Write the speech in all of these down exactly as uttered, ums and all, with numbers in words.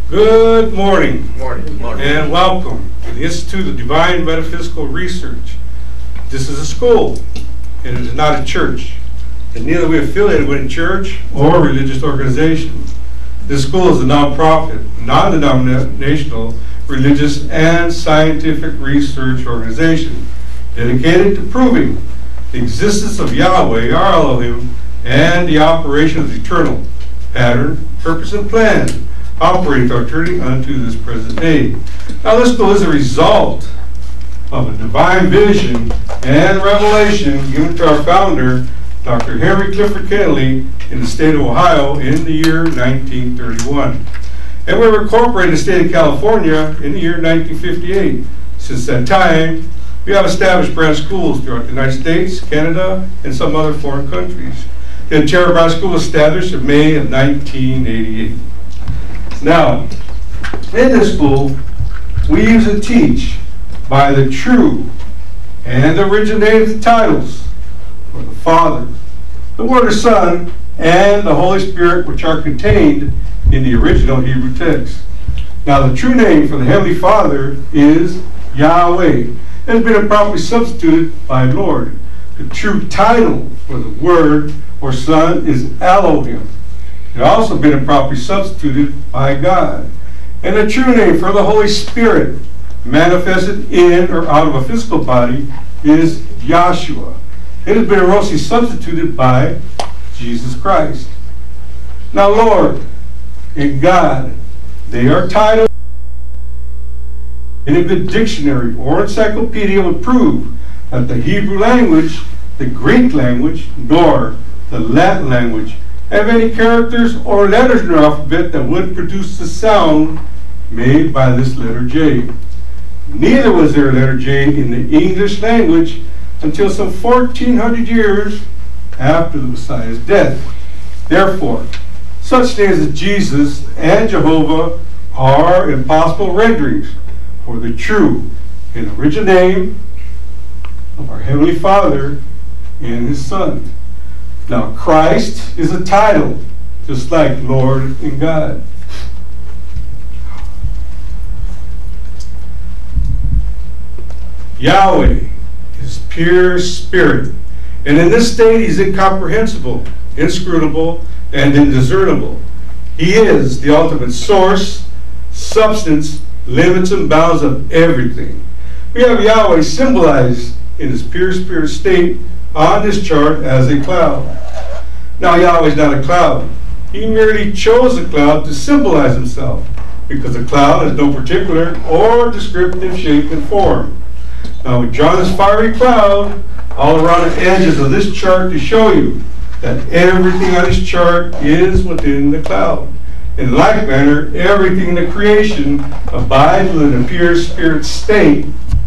Good morning. Morning. Morning. And welcome to the Institute of Divine Metaphysical Research. This is a school, and it is not a church. And neither are we affiliated with a church or a religious organization. This school is a non-profit, non-denominational, religious, and scientific research organization dedicated to proving the existence of Yahweh, our Elohim, and the operation of the eternal pattern, purpose, and plan operating through eternity unto this present day. Now this school is a result of a divine vision and revelation given to our founder, Doctor Henry Clifford Kennedy, in the state of Ohio in the year nineteen thirty-one. And we were incorporated in the state of California in the year nineteen fifty-eight. Since that time, we have established branch schools throughout the United States, Canada, and some other foreign countries. The Ontario Branch School was established in May of nineteen eighty-eight. Now, in this school, we use and teach by the true and originated titles for the Father, the Word of Son, and the Holy Spirit, which are contained in the original Hebrew text. Now, the true name for the Heavenly Father is Yahweh. It has been improperly substituted by Lord. The true title for the Word or Son is Elohim. It has also been improperly substituted by God. And the true name for the Holy Spirit, manifested in or out of a physical body, is Yahshua. It has been erroneously substituted by Jesus Christ. Now, Lord and God, they are titles. Any good dictionary or encyclopedia would prove that the Hebrew language, the Greek language, nor the Latin language have any characters or letters in the alphabet that would produce the sound made by this letter J. Neither was there a letter J in the English language until some fourteen hundred years after the Messiah's death. Therefore, such names as Jesus and Jehovah are impossible renderings for the true and original name of our Heavenly Father and His Son. Now, Christ is a title, just like Lord and God. Yahweh is pure spirit, and in this state He's incomprehensible, inscrutable, and indiscernible. He is the ultimate source, substance, limits, and bounds of everything. We have Yahweh symbolized in His pure spirit state on this chart as a cloud. Now, Yahweh is not a cloud. He merely chose a cloud to symbolize Himself, because a cloud has no particular or descriptive shape and form. Now, we draw this fiery cloud all around the edges of this chart to show you that everything on this chart is within the cloud. In like manner, everything in the creation abides within the pure spirit state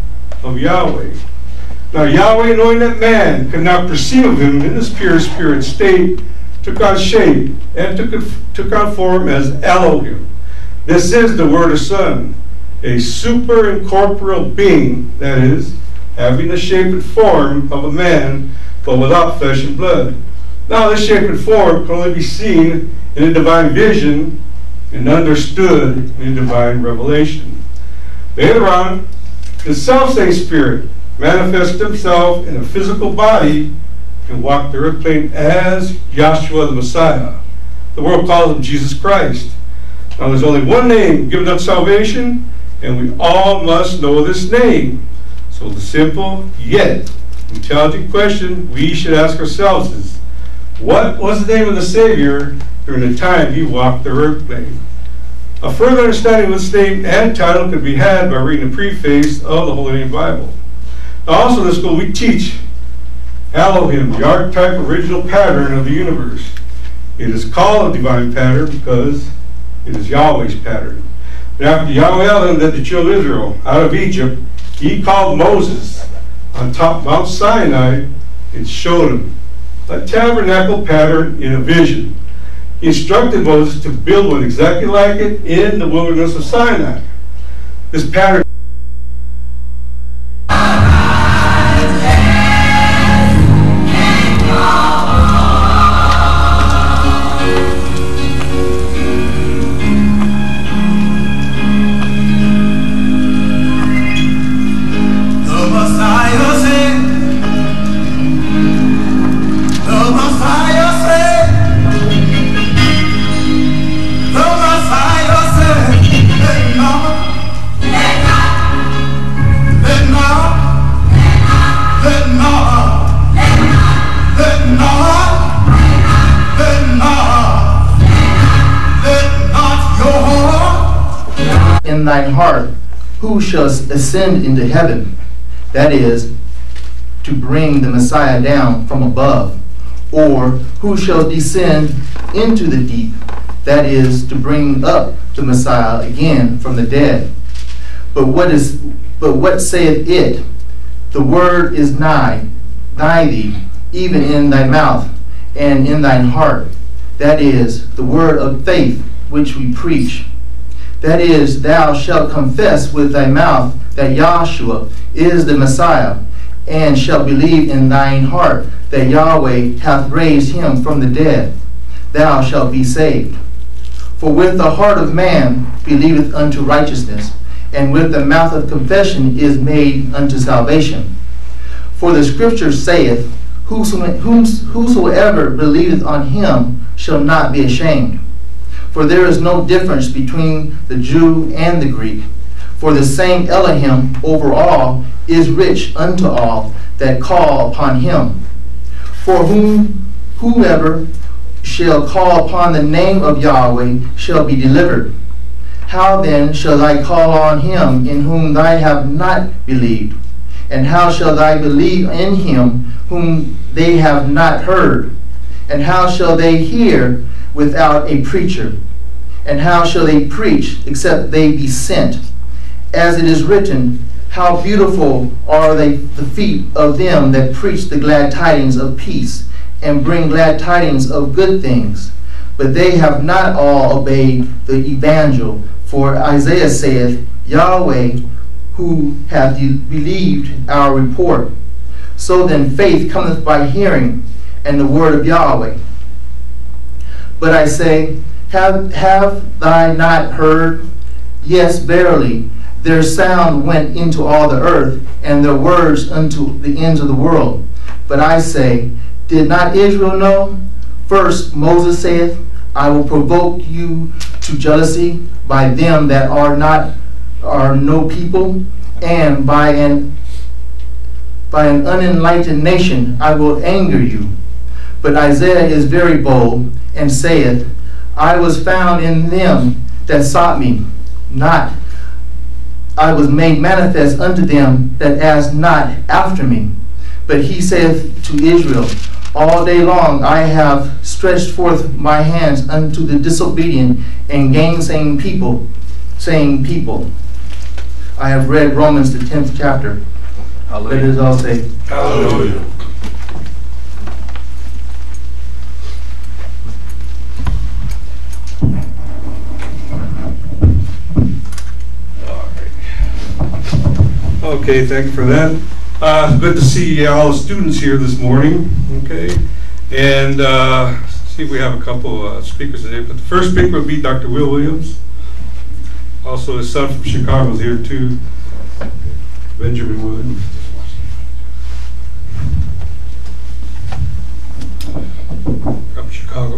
of Yahweh. Now, Yahweh, knowing that man could not perceive of Him in this pure spirit state, took on shape and took, took on form as Elohim. This is the Word of Son, a super incorporeal being, that is, having the shape and form of a man, but without flesh and blood. Now, this shape and form can only be seen in a divine vision and understood in divine revelation. Later on, the self-same Spirit manifested Himself in a physical body and walked the earth plane as Yahshua the Messiah. The world calls Him Jesus Christ. Now, there's only one name given unto salvation, and we all must know this name. So the simple yet intelligent question we should ask ourselves is, what was the name of the Savior during the time He walked the earth plane? A further understanding of this name and title can be had by reading the preface of the Holy Name Bible. Now, also in this school we teach Elohim, the archetype original pattern of the universe. It is called a divine pattern because it is Yahweh's pattern. But after Yahweh Elohim led the children of Israel out of Egypt, He called Moses on top of Mount Sinai and showed him a tabernacle pattern in a vision. He instructed Moses to build one exactly like it in the wilderness of Sinai. This pattern in thine heart, who shall ascend into heaven? That is, to bring the Messiah down from above. Or who shall descend into the deep? That is, to bring up the Messiah again from the dead. But what is? But what saith it? The word is nigh, nigh thee, even in thy mouth and in thine heart. That is, the word of faith which we preach. That is, thou shalt confess with thy mouth that Yahshua is the Messiah, and shalt believe in thine heart that Yahweh hath raised him from the dead. Thou shalt be saved. For with the heart of man believeth unto righteousness, and with the mouth of confession is made unto salvation. For the scripture saith, Whosoever believeth on him shall not be ashamed. For there is no difference between the Jew and the Greek. For the same Elohim over all is rich unto all that call upon him. For whom whoever shall call upon the name of Yahweh shall be delivered. How then shall I call on him in whom thou have not believed? And how shall they believe in him whom they have not heard? And how shall they hear without a preacher? And how shall they preach except they be sent? As it is written, how beautiful are they the feet of them that preach the glad tidings of peace, and bring glad tidings of good things. But they have not all obeyed the evangel. For Isaiah saith, Yahweh, who hath believed our report. So then faith cometh by hearing, and the word of Yahweh. But I say, have, have thy not heard? Yes, verily, their sound went into all the earth, and their words unto the ends of the world. But I say, did not Israel know? First Moses saith, I will provoke you to jealousy by them that are not are no people, and by an by an unenlightened nation I will anger you. But Isaiah is very bold, and saith, I was found in them that sought me not. I was made manifest unto them that asked not after me. But he saith to Israel, all day long I have stretched forth my hands unto the disobedient and gainsaying people, saying people. I have read Romans the tenth chapter. Hallelujah. Let us all say, Hallelujah. All right. Okay, thank you for that. Uh, good to see all the students here this morning. Okay, and uh, see if we have a couple uh, speakers today. But the first speaker will be Doctor Will Williams. Also, his son from Chicago is here too, Benjamin Williams. From Chicago.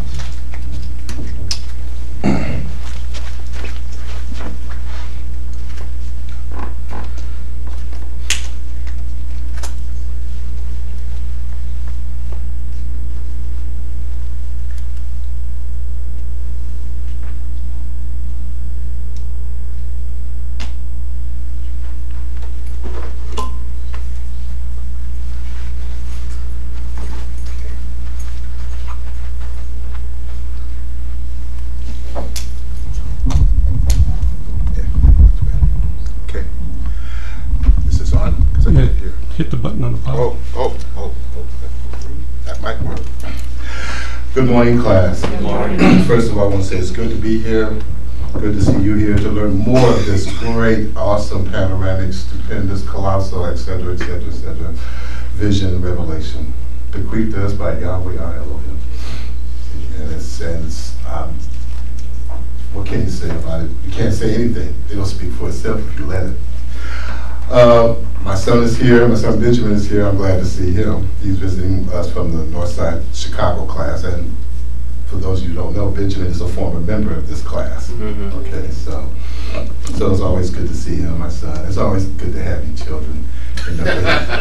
Hit the button on the power. Oh, oh, oh, oh. That might work. Good morning, class. Good morning. First of all, I want to say it's good to be here. Good to see you here to learn more of this great, awesome, panoramic, stupendous, colossal, et cetera, et cetera, et cetera, vision and revelation bequeathed to us by Yahweh our Elohim. And it's, and it's um, what can you say about it? You can't say anything. It'll speak for itself if you let it. Uh, my son is here. My son Benjamin is here. I'm glad to see him. He's visiting us from the Northside Chicago class. And for those of you who don't know, Benjamin is a former member of this class. Mm-hmm. Okay, so so it's always good to see him, my son. It's always good to have you children in the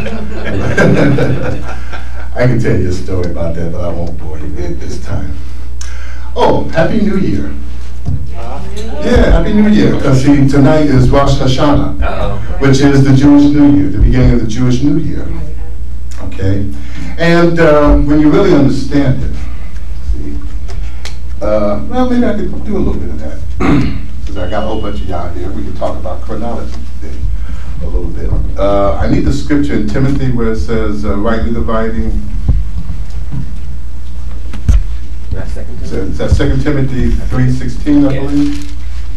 I can tell you a story about that, but I won't bore you at this time. Oh, Happy New Year. Yeah, Happy New Year, because see, tonight is Rosh Hashanah, Uh-oh. which is the Jewish New Year, the beginning of the Jewish New Year. Okay? And um, when you really understand it, see, uh, well, maybe I could do a little bit of that. Because I got a whole bunch of y'all here. We can talk about chronology today a little bit. Uh, I need the scripture in Timothy where it says, uh, rightly dividing. That's second Is that- Timothy? is that Second Timothy three sixteen, I Yeah. believe?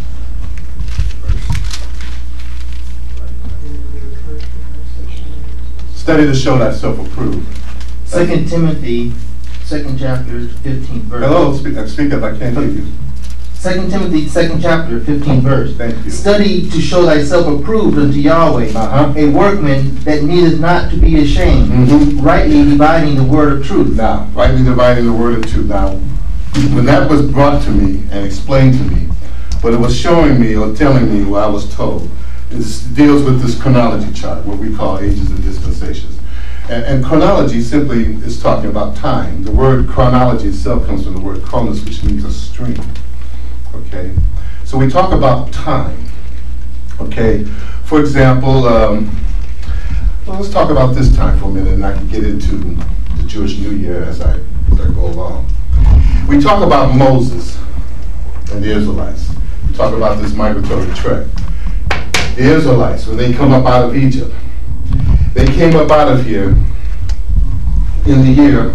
Study to show thyself approved. Second Timothy, second chapter, fifteenth verse. Hello, speak, uh, speak up, I can't hear you. Second Timothy, second chapter, fifteenth verse. Thank you. Study to show thyself approved unto Yahweh, Uh-huh. a workman that needeth not to be ashamed, Mhm. rightly dividing the word of truth. Now, rightly dividing the word of truth. Now, when that was brought to me and explained to me, what it was showing me or telling me what I was told, is deals with this chronology chart, what we call ages and dispensations. And, and chronology simply is talking about time. The word chronology itself comes from the word chronos, which means a stream. Okay? So we talk about time. Okay? For example, um, well, let's talk about this time for a minute, and I can get into the Jewish New Year as I, as I go along. We talk about Moses and the Israelites. We talk about this migratory trek. The Israelites, when they come up out of Egypt, they came up out of here in the year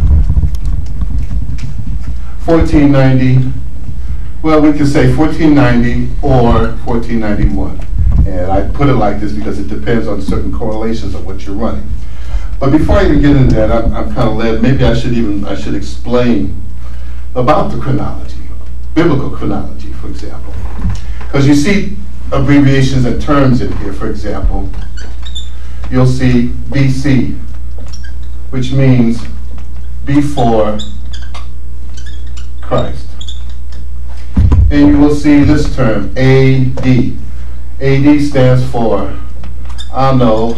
fourteen ninety, well, we could say fourteen ninety or fourteen ninety-one. And I put it like this because it depends on certain correlations of what you're running. But before I even get into that, I'm, I'm kind of led, maybe I should even, I should explain about the chronology, biblical chronology, for example. Because you see abbreviations and terms in here, for example. You'll see B C, which means before Christ. And you will see this term, A D. A D stands for Anno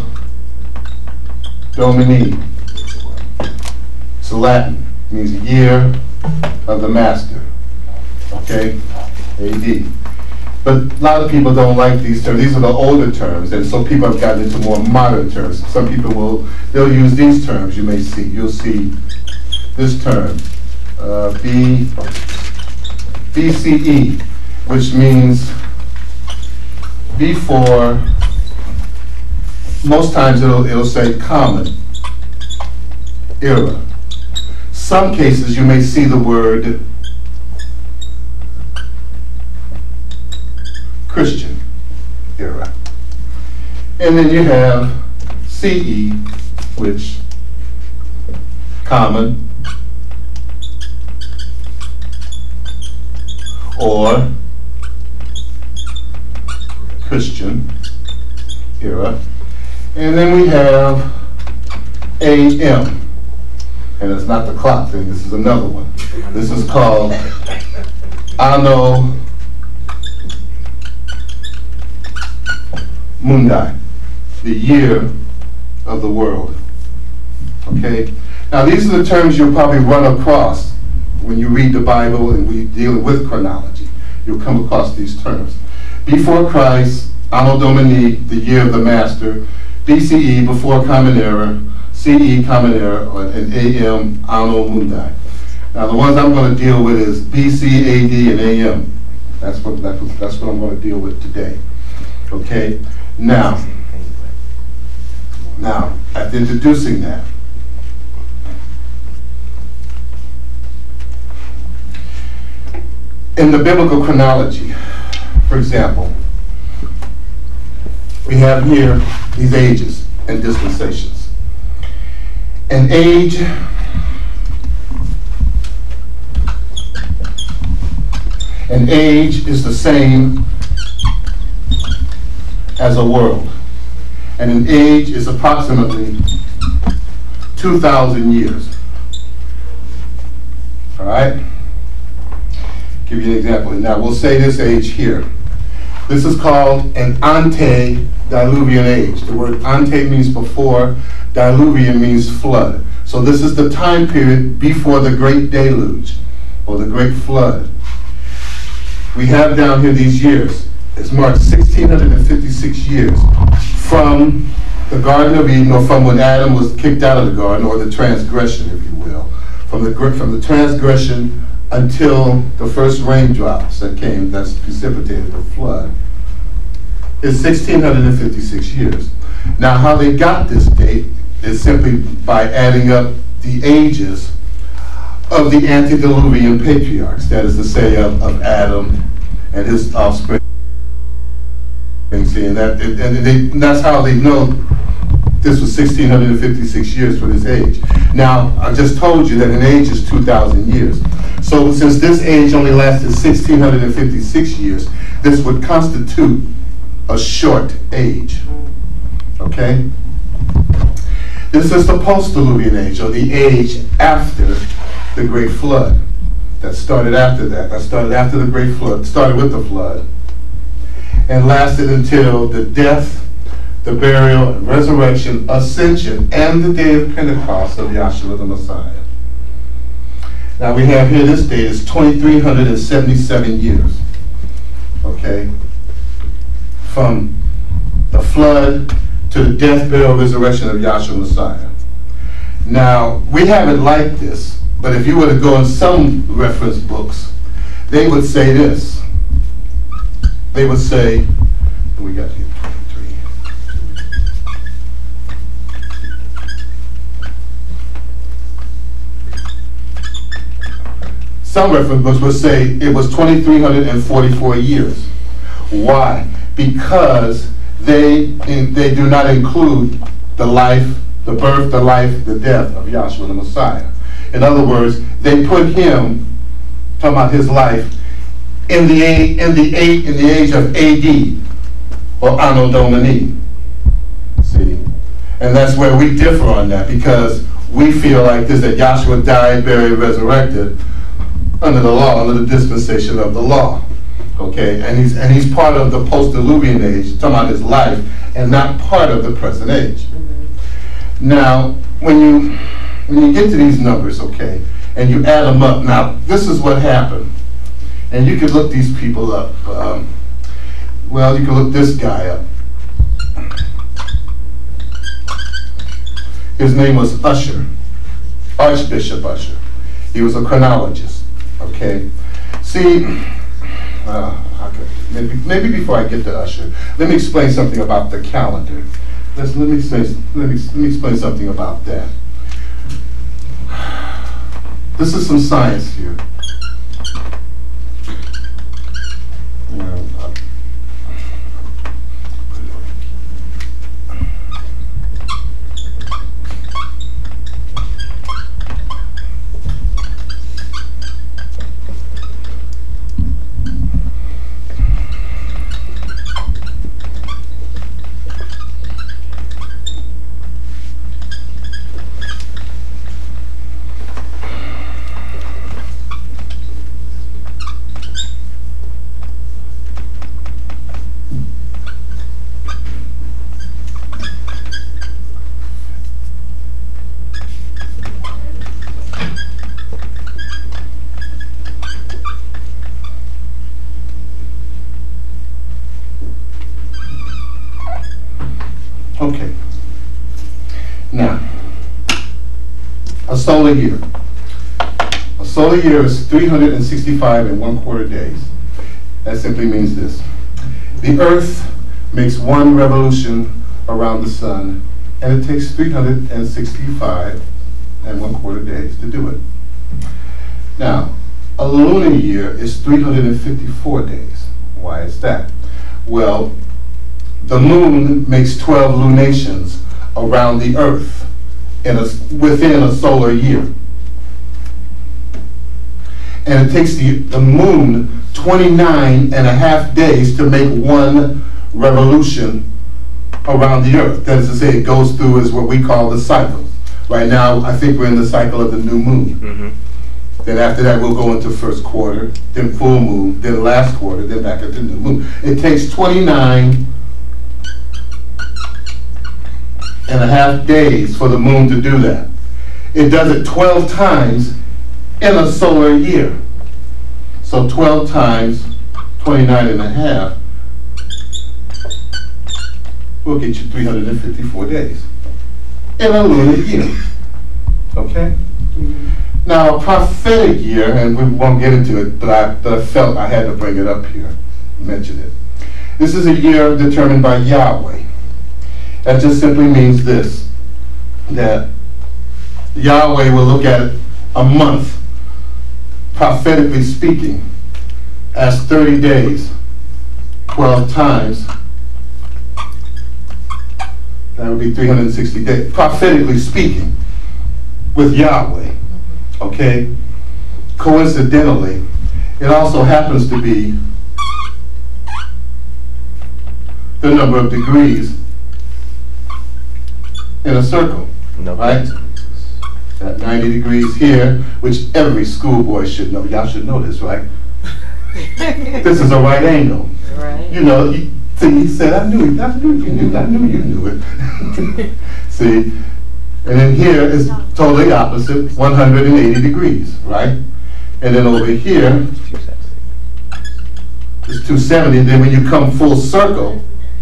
Domini. It's Latin, means year of the master. Okay? A D. But a lot of people don't like these terms. These are the older terms, and so people have gotten into more modern terms. Some people will, they'll use these terms you may see. You'll see this term, uh, B, B C E, which means before, most times it'll, it'll say common era. Some cases you may see the word Christian era. And then you have C E, which common or Christian era. And then we have A M. And it's not the clock thing, this is another one. This is called Anno Mundi, the year of the world. Okay? Now these are the terms you'll probably run across when you read the Bible and we deal with chronology. You'll come across these terms. Before Christ, Anno Domini, the year of the master. B C E, before Common Era. C E, Common Era, and A M, Anno Mundi. Now the ones I'm going to deal with is B C, A D, and A M. That's what, that's what, that's what I'm going to deal with today. Okay? Now, now, after introducing that, in the biblical chronology, for example, we have here these ages and dispensations. An age an age is the same as a world. And an age is approximately two thousand years. All right? Give you an example. Now, we'll say this age here. This is called an antediluvian age. The word ante means before, diluvian means flood. So this is the time period before the great deluge, or the great flood. we have down here these years. It's marked sixteen fifty-six years from the Garden of Eden, or from when Adam was kicked out of the garden, or the transgression, if you will. From the, from the transgression until the first raindrops that came, that's precipitated the flood, is sixteen fifty-six years. Now, how they got this date is simply by adding up the ages of the antediluvian patriarchs, that is to say, of, of Adam and his offspring. See, and, that, and, they, and that's how they know this was sixteen fifty-six years for this age. Now, I just told you that an age is two thousand years. So since this age only lasted sixteen fifty-six years, this would constitute a short age. Okay? This is the post-diluvian age, or the age after the Great Flood. That started after that. That started after the Great Flood, started with the flood, and lasted until the death, the burial, resurrection, ascension, and the day of Pentecost of Yahshua the Messiah. Now we have here, this date is twenty-three seventy-seven years, okay? From the flood to the death, burial, resurrection of Yahshua Messiah. Now, we have it like this, but if you were to go in some reference books, they would say this. They would say, we got here, twenty-three. Some reference books would say it was twenty-three forty-four years. Why? Because they, they do not include the life, the birth, the life, the death of Yahshua the Messiah. In other words, they put him, talking about his life, in the in the in the age of A D, or Anno Domini. See, and that's where we differ on that, because we feel like this, that Yahshua died, buried, resurrected under the law, under the dispensation of the law. Okay, and he's and he's part of the post-diluvian age, talking about his life, and not part of the present age. Mm-hmm. Now, when you when you get to these numbers, okay, and you add them up, now this is what happened. And you could look these people up. Um, well, you can look this guy up. His name was Usher, Archbishop Usher. He was a chronologist. Okay. See, uh, okay. maybe maybe before I get to Usher, let me explain something about the calendar. Let's let me say let me let me explain something about that. This is some science here. Okay. Now, a solar year. A solar year is three hundred sixty-five and one quarter days. That simply means this. The Earth makes one revolution around the sun, and it takes three hundred sixty-five and one quarter days to do it. Now, a lunar year is three hundred fifty-four days. Why is that? Well, the moon makes twelve lunations around the Earth in a, within a solar year. And it takes the, the moon twenty-nine and a half days to make one revolution around the Earth. That is to say, it goes through is what we call the cycle. Right now, I think we're in the cycle of the new moon. Mm-hmm. Then after that, we'll go into first quarter, then full moon, then last quarter, then back into the new moon. It takes twenty-nine and a half days for the moon to do that. It does it twelve times in a solar year. So twelve times twenty-nine and a half will get you three hundred fifty-four days in a lunar year. Okay? Now, a prophetic year, and we won't get into it, but I, but I felt I had to bring it up here, mention it. This is a year determined by Yahweh. That just simply means this, that Yahweh will look at a month, prophetically speaking, as thirty days, twelve times. That would be three hundred sixty days, prophetically speaking, with Yahweh. Okay? Coincidentally, it also happens to be the number of degrees in a circle, No. right? At ninety degrees here, which every schoolboy should know. Y'all should know this, right? This is a right angle. Right. You know, you, see, he said, I knew it, I knew you knew, I knew you knew it. See, and then here is totally opposite, one hundred eighty degrees, right? And then over here is two seventy, and then when you come full circle,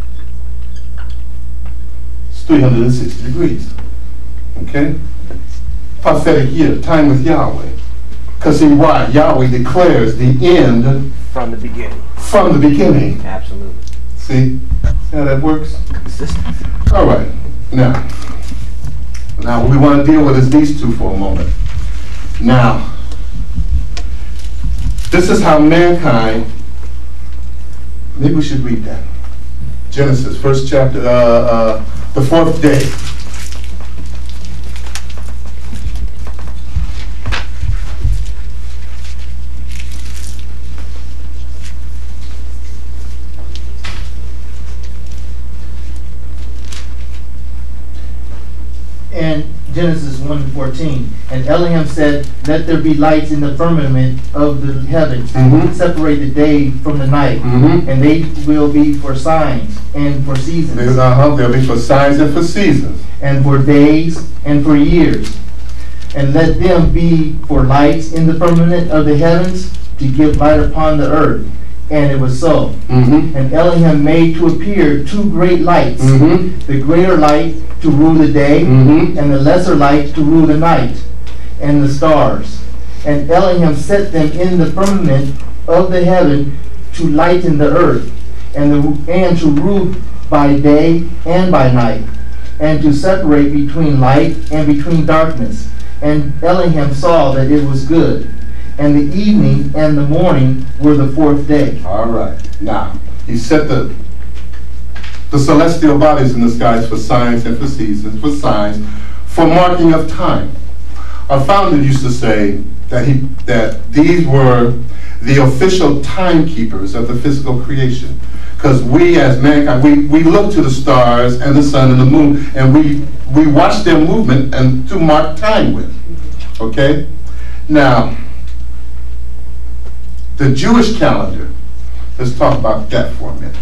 it's three hundred sixty degrees, okay? Prophetic year, time with Yahweh. Because see why? Yahweh declares the end From the beginning. from the beginning. Absolutely. See? See how that works? Consistency. All right. Now, now what we want to deal with is these two for a moment. Now, this is how mankind, maybe we should read that. Genesis, first chapter, uh, uh, the fourth day. And Genesis one and fourteen, and Elohim said, let there be lights in the firmament of the heavens, Mhm. separate the day from the night, Mm-hmm. and they will be for signs and for seasons, Uh-huh. They'll be for signs and for seasons. and for days and for years. And let them be for lights in the firmament of the heavens to give light upon the earth. And it was so. Mm-hmm. And Elohim made to appear two great lights, Mm-hmm. the greater light to rule the day, Mm-hmm. and the lesser light to rule the night, and the stars. And Elohim set them in the firmament of the heaven to lighten the earth, and, the, and to rule by day and by night, and to separate between light and between darkness. And Elohim saw that it was good. And the evening and the morning were the fourth day. All right. Now, he set the the celestial bodies in the skies for signs and for seasons, for signs, for marking of time. Our founder used to say that he that these were the official timekeepers of the physical creation. Because we as mankind, we, we look to the stars and the sun and the moon, and we we watch their movement and to mark time with. Okay? Now, the Jewish calendar, let's talk about that for a minute.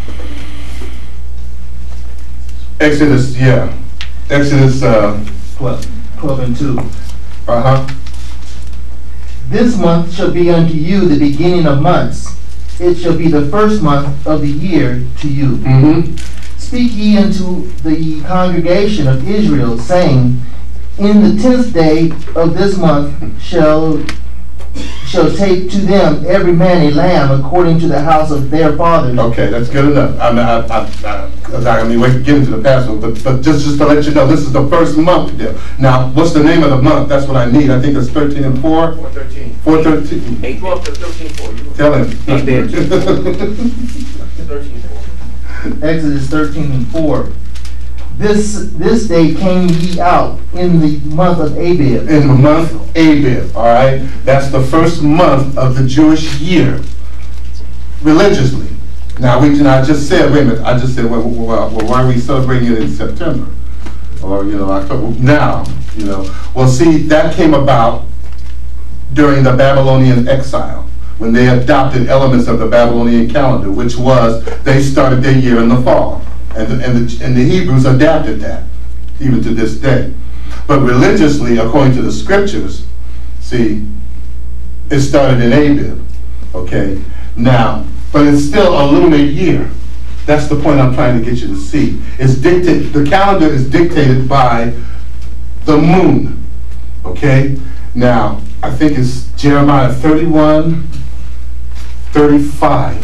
Exodus, yeah. Exodus, uh, twelve, twelve and two. uh-huh. This month shall be unto you the beginning of months. It shall be the first month of the year to you. Mm-hmm. Speak ye unto the congregation of Israel, saying, in the tenth day of this month shall shall take to them every man a lamb according to the house of their fathers. Okay, that's good enough. I mean, I, I, I, I mean, we can get into the Passover, but, but just, just to let you know, this is the first month there. Now, what's the name of the month? That's what I need. I think it's thirteen and four. four thirteen. four thirteen. eight twelve to thirteen four. Tell him. Eight days. thirteen four. Exodus thirteen and four. This this day came ye out in the month of Abib. In the month Abib, all right? That's the first month of the Jewish year, religiously. Now, we, I just said, wait a minute, I just said, well, well, well, why are we celebrating it in September? Or, you know, October, now, you know. Well, see, that came about during the Babylonian exile, when they adopted elements of the Babylonian calendar, which was, they started their year in the fall. And the, and, the, and the Hebrews adapted that, even to this day. But religiously, according to the scriptures, see, it started in Abib, okay? Now, but it's still a lunar year. That's the point I'm trying to get you to see. It's dictated, the calendar is dictated by the moon, okay? Now, I think it's Jeremiah thirty-one, thirty-five,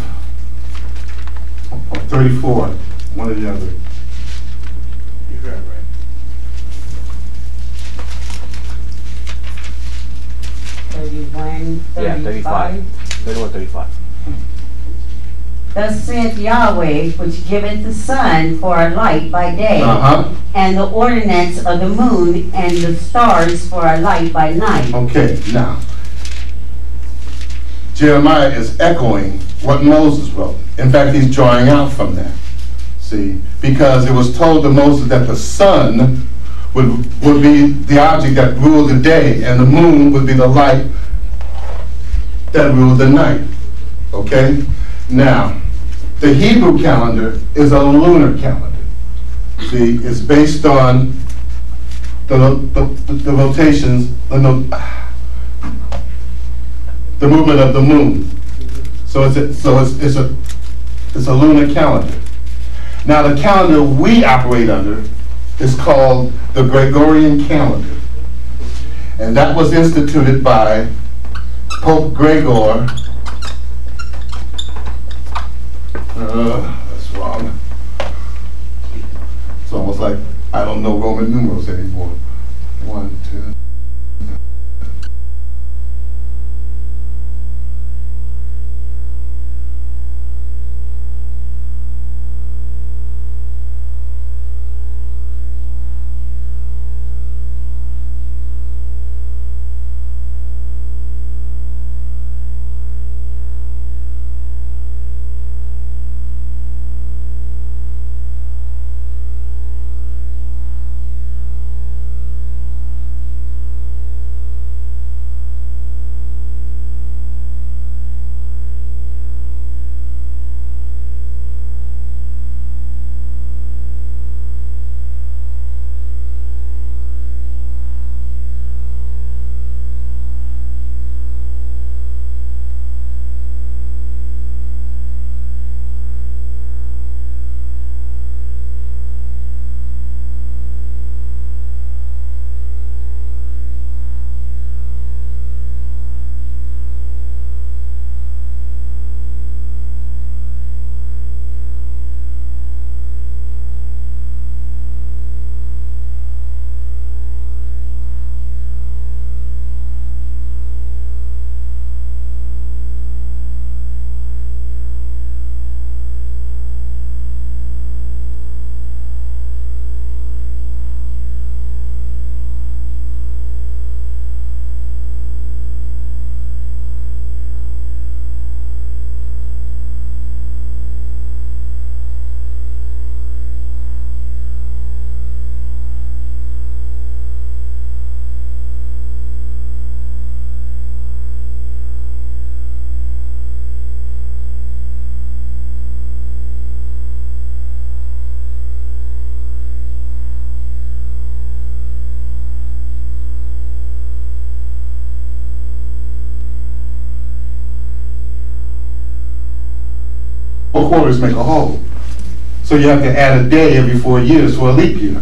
or thirty-four, one or the other. You heard right. Thirty-one, Yeah, thirty-five. thirty-five. Thirty-one, thirty-five. Thus saith Yahweh, which giveth the sun for a light by day, Uh-huh, and the ordinance of the moon and the stars for a light by night. okay, now, Jeremiah is echoing what Moses wrote. In fact, he's drawing out from that, see? Because it was told to Moses that the sun would, would be the object that ruled the day, and the moon would be the light that ruled the night, okay? Now, the Hebrew calendar is a lunar calendar. See, it's based on the, the, the rotations, the, the movement of the moon. So it's a, so it's, it's a it's a lunar calendar. Now the calendar we operate under is called the Gregorian calendar, and that was instituted by Pope Gregor. Uh, that's wrong. It's almost like I don't know Roman numerals anymore. One, two. Four quarters make a whole. So you have to add a day every four years for a leap year,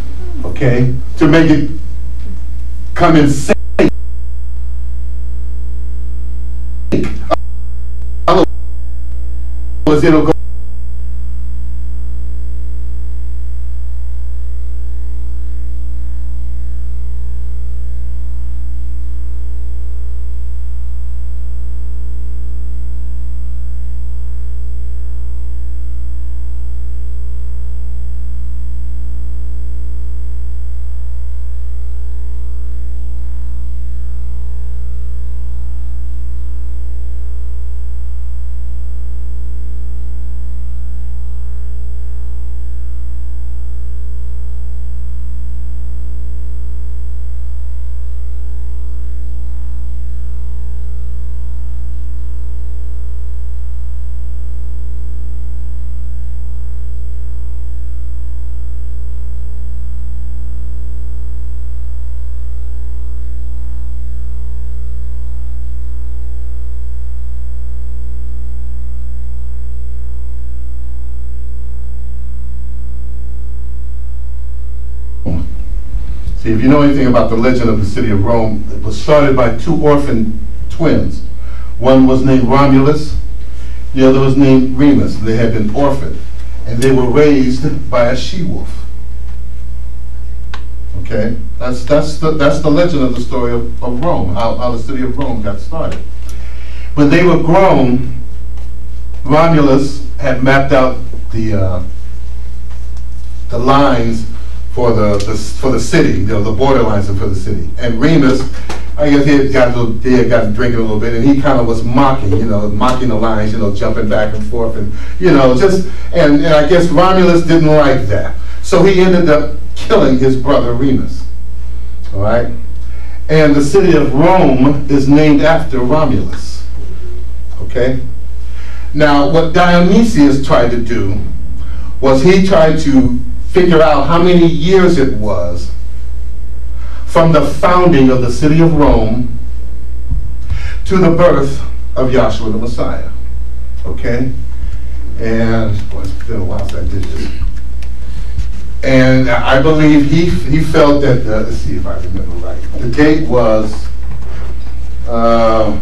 okay? To make it come in sync. Otherwise it'll go See, if you know anything about the legend of the city of Rome, it was started by two orphan twins. One was named Romulus, the other was named Remus. They had been orphaned, and they were raised by a she-wolf. Okay, that's that's the that's the legend of the story of, of Rome, how, how the city of Rome got started. When they were grown, Romulus had mapped out the uh, the lines for the, the for the city, you know, the border lines for the city. And Remus, I guess he had got a little, he had gotten drinking a little bit, and he kind of was mocking, you know, mocking the lines, you know, jumping back and forth, and you know, just and, and I guess Romulus didn't like that, so he ended up killing his brother Remus. All right, and the city of Rome is named after Romulus. Okay. Now, what Dionysius tried to do was he tried to figure out how many years it was from the founding of the city of Rome to the birth of Yahshua the Messiah. Okay? And, boy, it's been a while since I did this. And I believe he, he felt that, uh, let's see if I remember right, the date was, uh,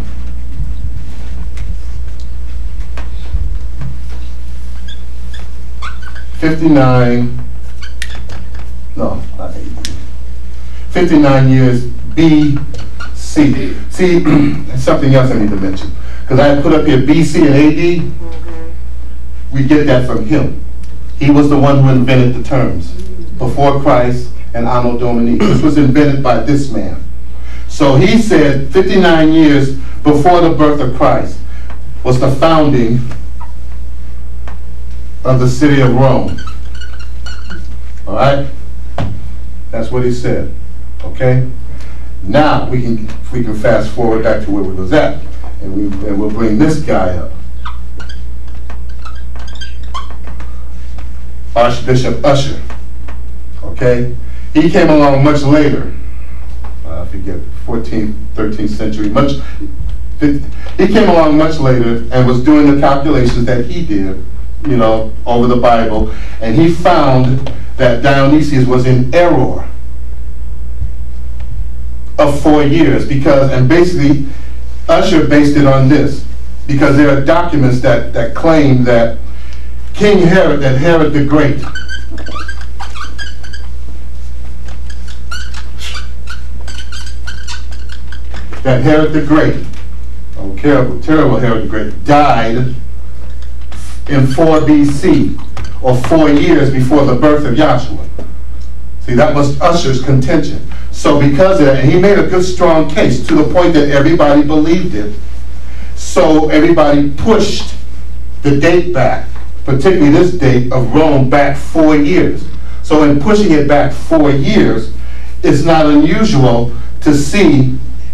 fifty-nine, no, not eighty, fifty-nine years B C. See, something else I need to mention, because I had put up here B C and A D. Mm-hmm. We get that from him. He was the one who invented the terms, before Christ and Anno Domini. This was invented by this man. So he said fifty-nine years before the birth of Christ was the founding of the city of Rome. All right? That's what he said. Okay? Now we can we can fast forward back to where we was at, and we and we'll bring this guy up. Archbishop Usher. Okay? He came along much later. Uh, I forget, fourteenth, thirteenth century. Much. He came along much later and was doing the calculations that he did, you know, over the Bible, and he found that Dionysius was in error of four years because, and basically, Usher based it on this, because there are documents that, that claim that King Herod, that Herod the Great, that Herod the Great, oh, terrible, terrible Herod the Great, died in four B C, or four years before the birth of Yahshua. See, that was Usher's contention. So because of that, and he made a good strong case to the point that everybody believed it. So everybody pushed the date back, particularly this date of Rome, back four years. So in pushing it back four years, it's not unusual to see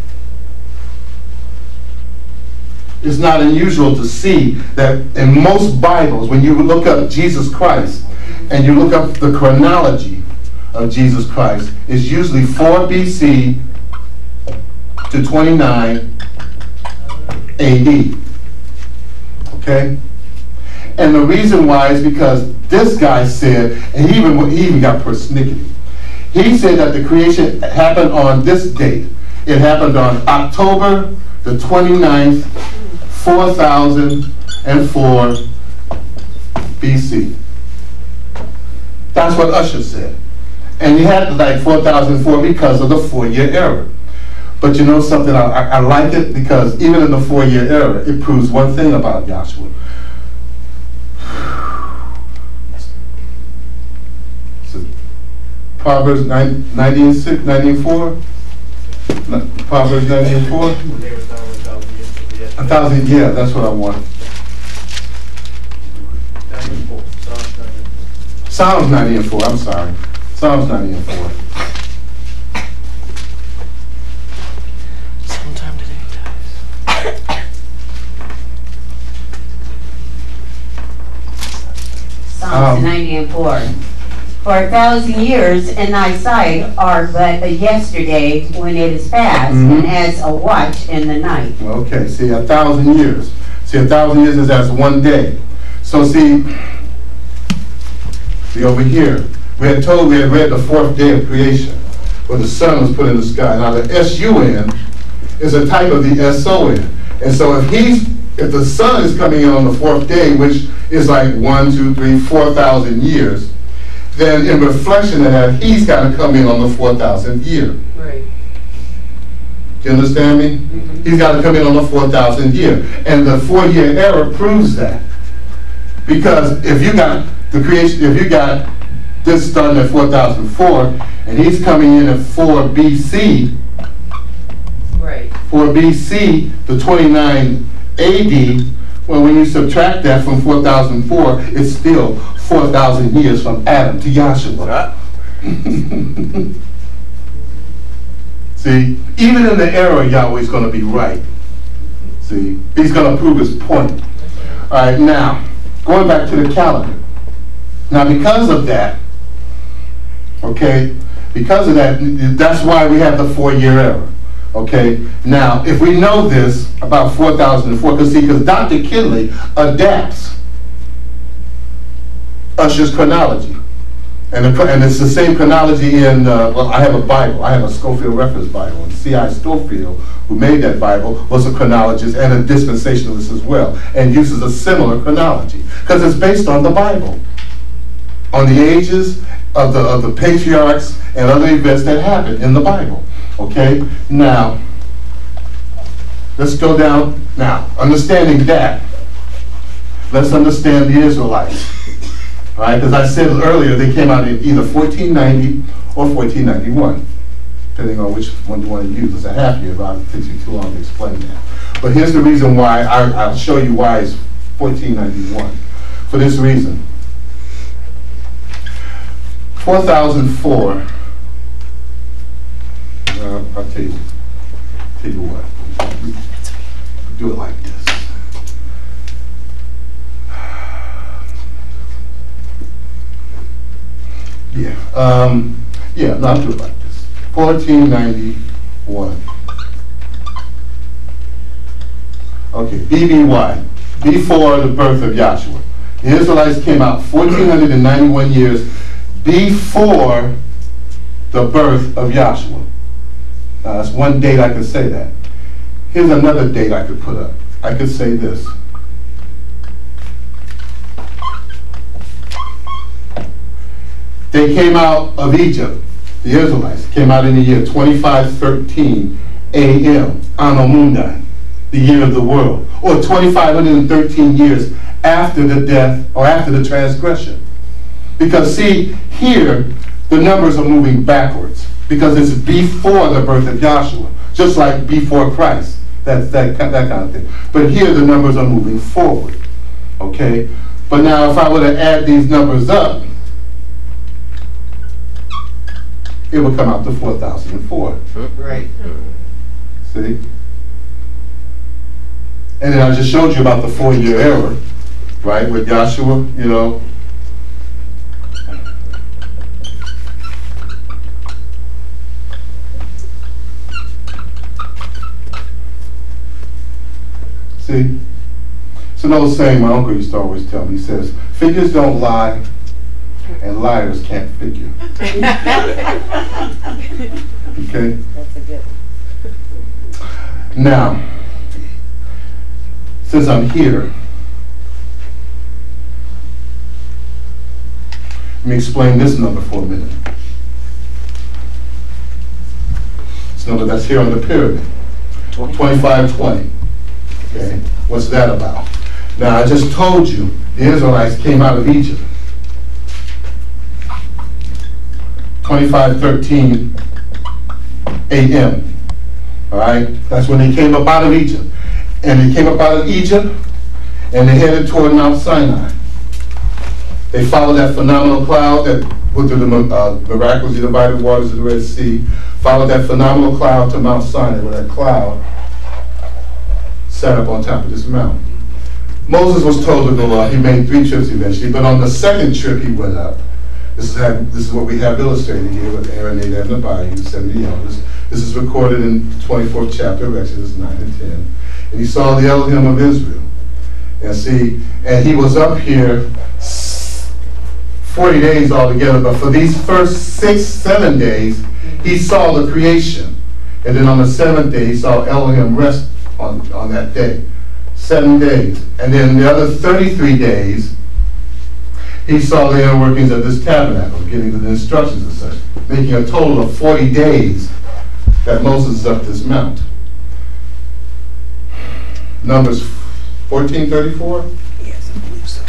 It's not unusual to see that in most Bibles, when you look up Jesus Christ and you look up the chronology of Jesus Christ, it's usually four B C to twenty-nine A D. Okay? And the reason why is because this guy said, and he even, he even got persnickety. He said that the creation happened on this date. It happened on October the twenty-ninth, four thousand four B C. That's what Usher said. And he had like four thousand four because of the four-year error. But you know something, I, I, I like it because even in the four-year error, it proves one thing about Yahshua. Proverbs ninety and six, ninety and four. Proverbs ninety and four. A thousand, yeah, that's what I want. Psalms ninety and four, I'm sorry. Psalms ninety and four. Sometime today, guys. Psalms Um, ninety and four. For a thousand years in thy sight are but a yesterday when it is past, Mhm. and as a watch in the night. Okay, see, a thousand years. See, a thousand years is as one day. So see, see over here, we had told, we had read the fourth day of creation. where the sun was put in the sky. Now the S U N is a type of the S O N. And so if he's, if the sun is coming in on the fourth day, which is like one, two, three, four thousand years, then in reflection of that, he's got to come in on the four thousandth year. Right. Do you understand me? Mm-hmm. He's got to come in on the four thousandth year. And the four-year error proves that. Because if you got the creation, if you got this starting at four thousand four, and he's coming in at four B C, Right. four B C to twenty-nine A D, well, when you subtract that from four thousand four, it's still four thousand years from Adam to Yahshua. See, even in the error, Yahweh's going to be right. See, he's going to prove his point. All right, now, going back to the calendar. Now, because of that, okay, because of that, that's why we have the four-year error. Okay, now, if we know this about four thousand four, because see, because Doctor Kinley adapts Usher's chronology. And, the, and it's the same chronology in, uh, well, I have a Bible. I have a Schofield Reference Bible. And C I Schofield, who made that Bible, was a chronologist and a dispensationalist as well, and uses a similar chronology, because it's based on the Bible, on the ages of the, of the patriarchs and other events that happened in the Bible. Okay, now, let's go down. Now, understanding that, let's understand the Israelites. All right, because I said earlier they came out in either fourteen ninety or fourteen ninety-one, depending on which one you want to use. It's a half year, but it takes you too long to explain that. But here's the reason why, I, I'll show you why it's fourteen ninety-one. For this reason. four thousand four, uh, I'll tell you, tell you what, do it like this. Yeah, um, yeah, no, I'll do it like this. fourteen ninety-one. Okay, B B Y, before the birth of Yahshua. The Israelites came out fourteen ninety-one years before the birth of Yahshua. Now, that's one date I could say that. Here's another date I could put up. I could say this. They came out of Egypt, the Israelites, came out in the year twenty-five thirteen A M, Anno Mundi, the year of the world, or twenty-five thirteen years after the death, or after the transgression. Because see, here, the numbers are moving backwards, because it's before the birth of Yahshua, just like before Christ, that's that, that kind of thing. But here, the numbers are moving forward, okay? But now, if I were to add these numbers up, it would come out to four thousand four. Right. See? And then I just showed you about the four-year error, right, with Yahshua, you know. See? It's an old saying my uncle used to always tell me. He says, figures don't lie, and liars can't figure. Okay? That's a good one. Now, since I'm here, let me explain this number for a minute. This number that's here on the pyramid, twenty-five twenty. Okay, what's that about? Now, I just told you the Israelites came out of Egypt. twenty-five thirteen A M. All right, that's when they came up out of Egypt. And they came up out of Egypt and they headed toward Mount Sinai. They followed that phenomenal cloud that went through the uh, miraculously divided waters of the Red Sea, followed that phenomenal cloud to Mount Sinai, where that cloud sat up on top of this mountain. Moses was told to go up. He made three trips eventually, but on the second trip he went up. This is, have, this is what we have illustrated here with Aaron, Nadab, and the Abihu, the seventy elders. This is recorded in the twenty-fourth chapter of Exodus nine and ten. And he saw the Elohim of Israel. And see, and he was up here forty days altogether, but for these first six, seven days, he saw the creation. And then on the seventh day, he saw Elohim rest on, on that day. Seven days. And then the other thirty-three days, he saw the inner workings of this tabernacle, getting the instructions and such, making a total of forty days that Moses is up this mount. Numbers fourteen thirty-four? Yes, I believe so.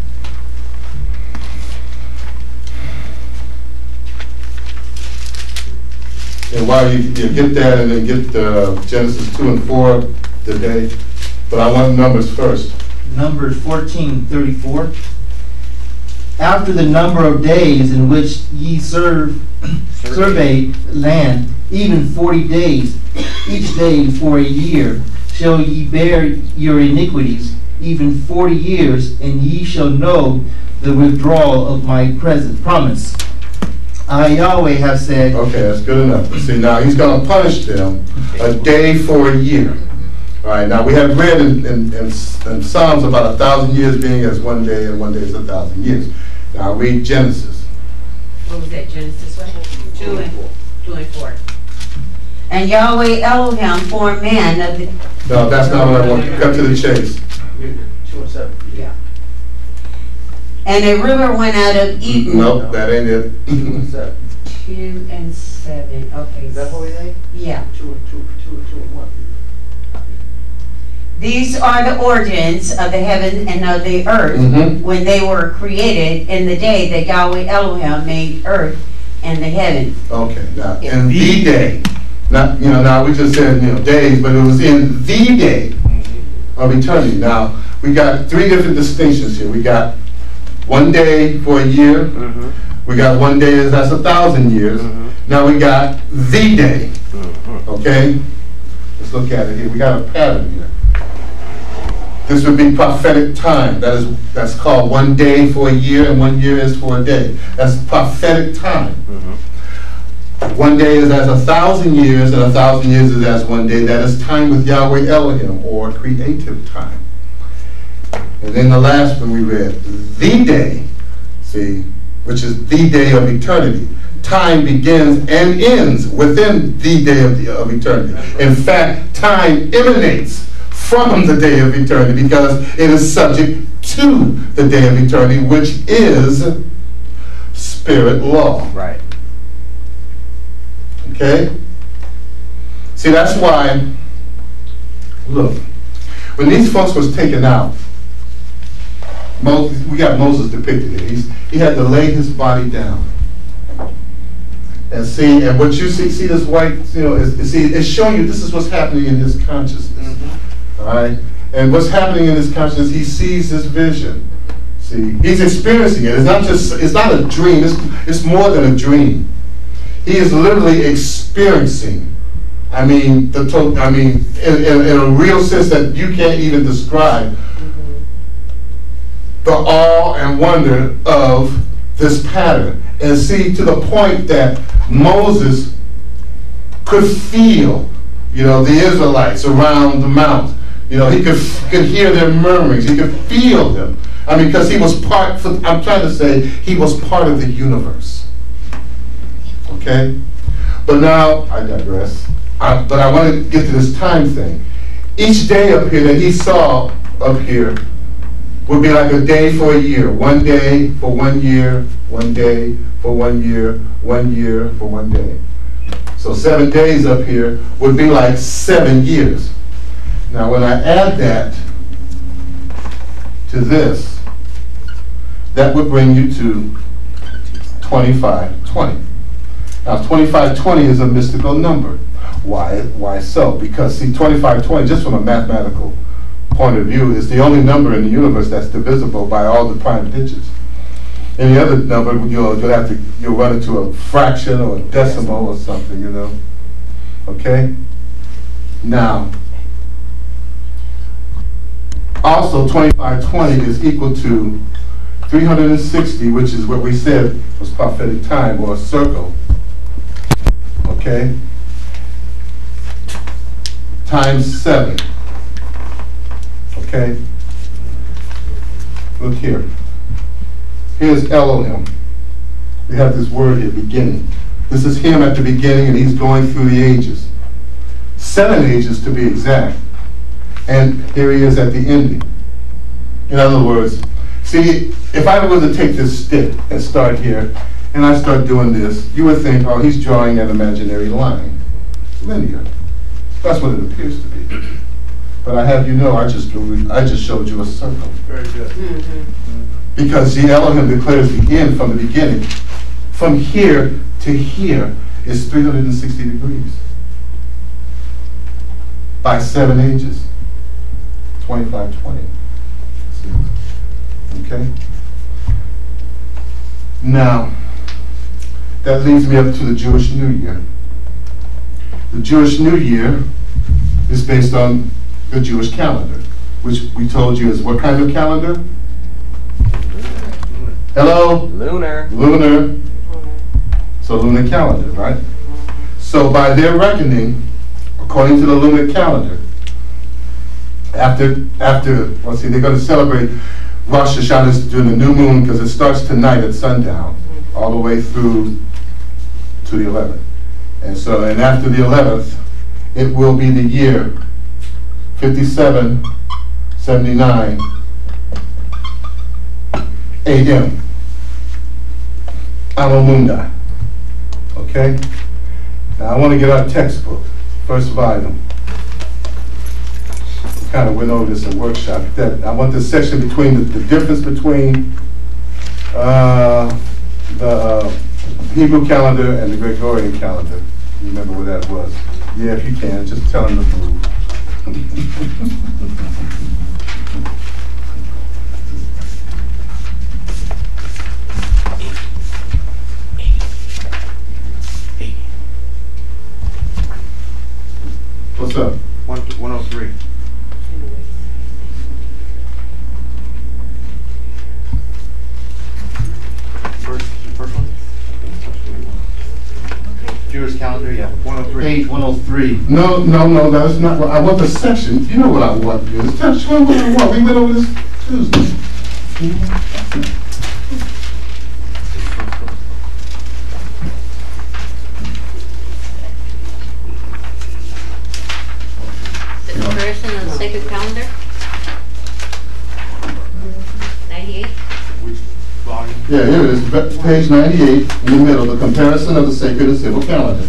And while you, you get that and then get uh, Genesis two and four today, but I want Numbers first. Numbers fourteen thirty-four. After the number of days in which ye serve, surveyed land, even forty days, each day for a year, shall ye bear your iniquities, even forty years, and ye shall know the withdrawal of my present promise. I, Yahweh, have said. Okay, that's good enough. See, now he's going to punish them a day for a year. All right, now we have read in, in, in, in Psalms about a thousand years being as one day, and one day is a thousand years. Now read Genesis. What was that, Genesis what? Two and, two and four. And Yahweh Elohim formed man of the... No, that's not what I want. Cut to the chase. Two and seven. Yeah. And a river went out of Eden. Nope, that ain't it. Two and seven. Two and seven, okay. Is that what we say? Yeah. Two and two, two and two and one. These are the origins of the heaven and of the earth Mhm. when they were created in the day that Yahweh Elohim made earth and the heaven. Okay, now, in the day, not, you know, now we just said, you know, days, but it was in the day of eternity. Now, we got three different distinctions here. We got one day for a year. Mm-hmm. We got one day as that's a thousand years. Mhm. Now we got the day. Mm-hmm. Okay? Let's look at it here. We got a pattern here. This would be prophetic time. That is, that's called one day for a year, and one year is for a day. That's prophetic time. Mm-hmm. One day is as a thousand years, and a thousand years is as one day. That is time with Yahweh Elohim, or creative time. And then the last one we read, the day, see, which is the day of eternity. Time begins and ends within the day of, the, of eternity. In fact, time emanates from the day of eternity because it is subject to the day of eternity, which is spirit law. Right. Okay? See, that's why, look, when these folks was taken out, Mo, we got Moses depicted here. He's, he had to lay his body down. And see, and what you see, see this white, you know, is, is see, it's showing you this is what's happening in his consciousness. Mm-hmm. All right? And what's happening in his consciousness, he sees this vision. See, he's experiencing it. It's not just, it's not a dream, it's, it's more than a dream. He is literally experiencing, I mean, the to, I mean, in, in, in a real sense that you can't even describe, the awe and wonder of this pattern. And see, to the point that Moses could feel, you know, the Israelites around the mount. You know, he could, could hear their murmurings. He could feel them. I mean, because he was part, for, I'm trying to say, he was part of the universe. Okay? But now, I digress. I, but I want to get to this time thing. Each day up here that he saw up here would be like a day for a year. One day for one year, one day for one year, one year for one day. So seven days up here would be like seven years. Now when I add that to this, that would bring you to twenty-five twenty. Now twenty-five twenty is a mystical number. Why, why so? Because see, twenty-five twenty, just from a mathematical point of view, is the only number in the universe that's divisible by all the prime digits. Any other number, you'll, you'll have to, you'll run into a fraction or a decimal or something, you know. Okay? Now, also twenty-five twenty is equal to three hundred sixty, which is what we said was prophetic time, or a circle. Okay? Times seven. Okay? Look here. Here's Elohim. We have this word here, beginning. This is him at the beginning, and he's going through the ages. Seven ages to be exact. And here he is at the ending. In other words, see, if I were to take this stick and start here, and I start doing this, you would think, oh, he's drawing an imaginary line. Linear. That's what it appears to be. But I have you know, I just drew, I just showed you a circle. Very good. Mm-hmm. Because the Elohim declares the end from the beginning. From here to here is three hundred sixty degrees. By seven ages. twenty-five twenty. Okay? Now, that leads me up to the Jewish New Year. The Jewish New Year is based on the Jewish calendar, which we told you is what kind of calendar? Hello? Lunar. Lunar. So lunar calendar, right? So by their reckoning, according to the lunar calendar, after, after, let's see, they're going to celebrate Rosh Hashanah during the new moon because it starts tonight at sundown, all the way through to the eleventh. And so, and after the eleventh, it will be the year fifty-seven seventy-nine A M Anno Mundi. Okay? Now I want to get our textbook, first volume. We kind of went over this in workshop. That I want this section between the, the difference between uh, the uh, Hebrew calendar and the Gregorian calendar. You remember where that was? Yeah, if you can, just tell them to move. What's up? One, one oh three. First, first one? Jewish calendar, yeah, one oh three. Page one oh three. No, no, no, that's not what I want. The section. You know what I want. This. Tell me what I want. We went over this Tuesday. The comparison of the sacred calendar? ninety-eight? Which volume? Yeah, here it is. Ba- Page ninety-eight in the middle. The comparison of the sacred and civil calendar.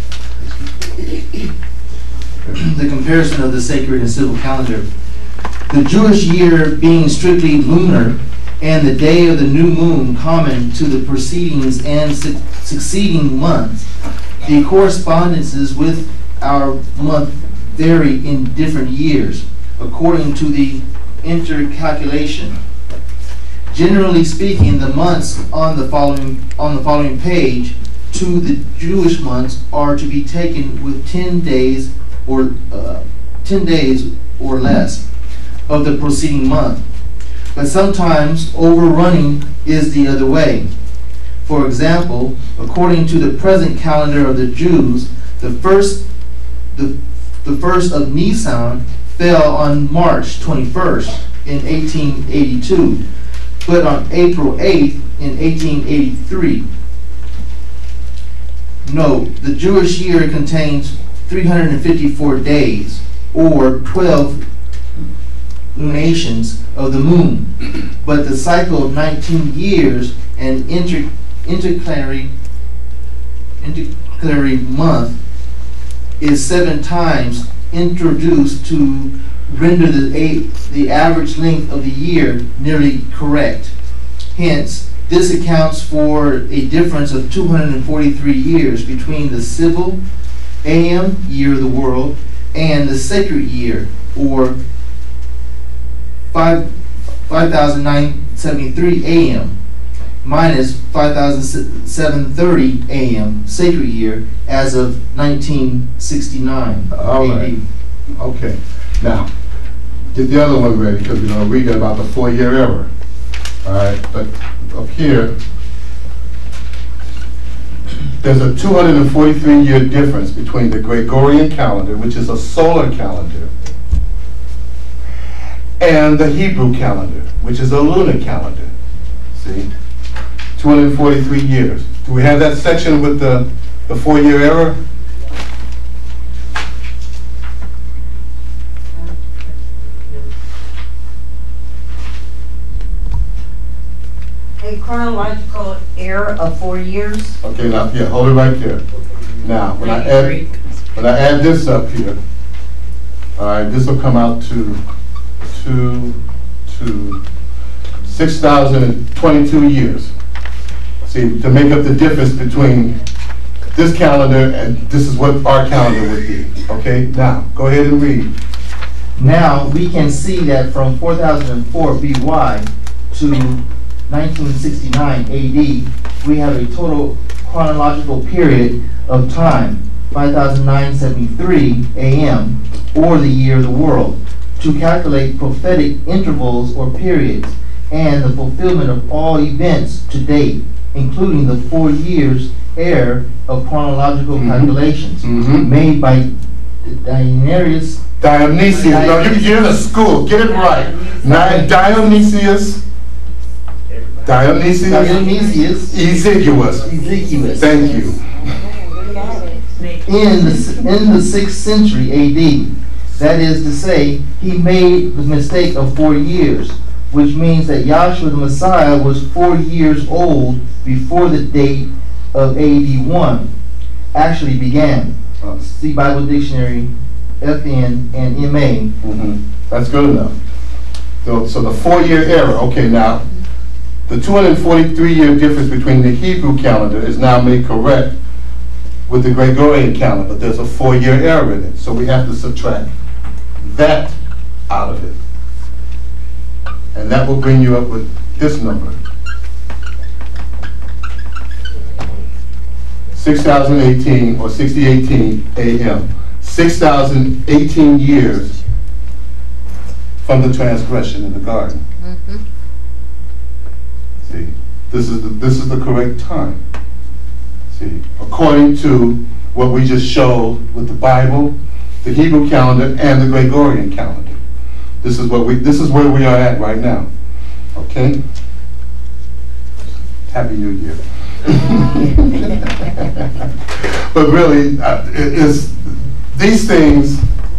The comparison of the sacred and civil calendar. The Jewish year being strictly lunar, and the day of the new moon common to the preceding and su succeeding months, the correspondences with our month vary in different years, according to the intercalculation. Generally speaking, the months on the following on the following page to the Jewish months are to be taken with ten days or uh, ten days or less of the preceding month. But sometimes overrunning is the other way. For example, according to the present calendar of the Jews, the first the, the first of Nisan fell on March twenty-first in eighteen eighty-two, but on April eighth in eighteen eighty-three. Note, the Jewish year contains three hundred fifty-four days, or twelve lunations of the moon, but the cycle of nineteen years and inter intercalary intercalary month is seven times introduced to render the eight, the average length of the year nearly correct. Hence, this accounts for a difference of two hundred forty-three years between the civil A M year of the world and the sacred year, or five thousand nine hundred seventy-three A M minus five thousand seven hundred thirty A M sacred year as of nineteen sixty-nine All right. A D. Okay. Now, get the other one ready because we're going to read about the four-year error. All right. But up here, there's a two hundred forty-three year difference between the Gregorian calendar, which is a solar calendar, and the Hebrew calendar, which is a lunar calendar. See? two hundred forty-three years. Do we have that section with the the four-year era? A chronological error of four years? Okay, now, yeah, hold it right there. Now, when I add, when I add this up here, all right, this will come out to two, two, six thousand twenty-two years. See, to make up the difference between this calendar and this is what our calendar would be. Okay, now, go ahead and read. Now, we can see that from four thousand four B Y to nineteen sixty-nine A D, we have a total chronological period of time, five thousand nine hundred seventy-three A M, or the year of the world, to calculate prophetic intervals or periods, and the fulfillment of all events to date, including the four years error of chronological Mhm. calculations Mhm. made by Dionysius. Dionysius, no, you, you're in a school, get it right. Ni- Dionysius, Dionysius Dionysius Exiguus. Exiguus. Thank you. In the, in the sixth century A D. That is to say, he made the mistake of four years, which means that Yahshua the Messiah was four years old before the date of A D one actually began. Uh, see Bible Dictionary, F N and M A. Mhm. That's good enough. So, so the four-year era, okay, now, the two hundred forty-three year difference between the Hebrew calendar is now made correct with the Gregorian calendar. There's a four-year error in it, so we have to subtract that out of it. And that will bring you up with this number. six thousand eighteen or sixty eighteen A M. six thousand eighteen years from the transgression in the garden. Mhm. See, this is the, this is the correct time. See, according to what we just showed with the Bible, the Hebrew calendar, and the Gregorian calendar. This is what we. This is where we are at right now. Okay. Happy New Year. But really, uh, it is these things.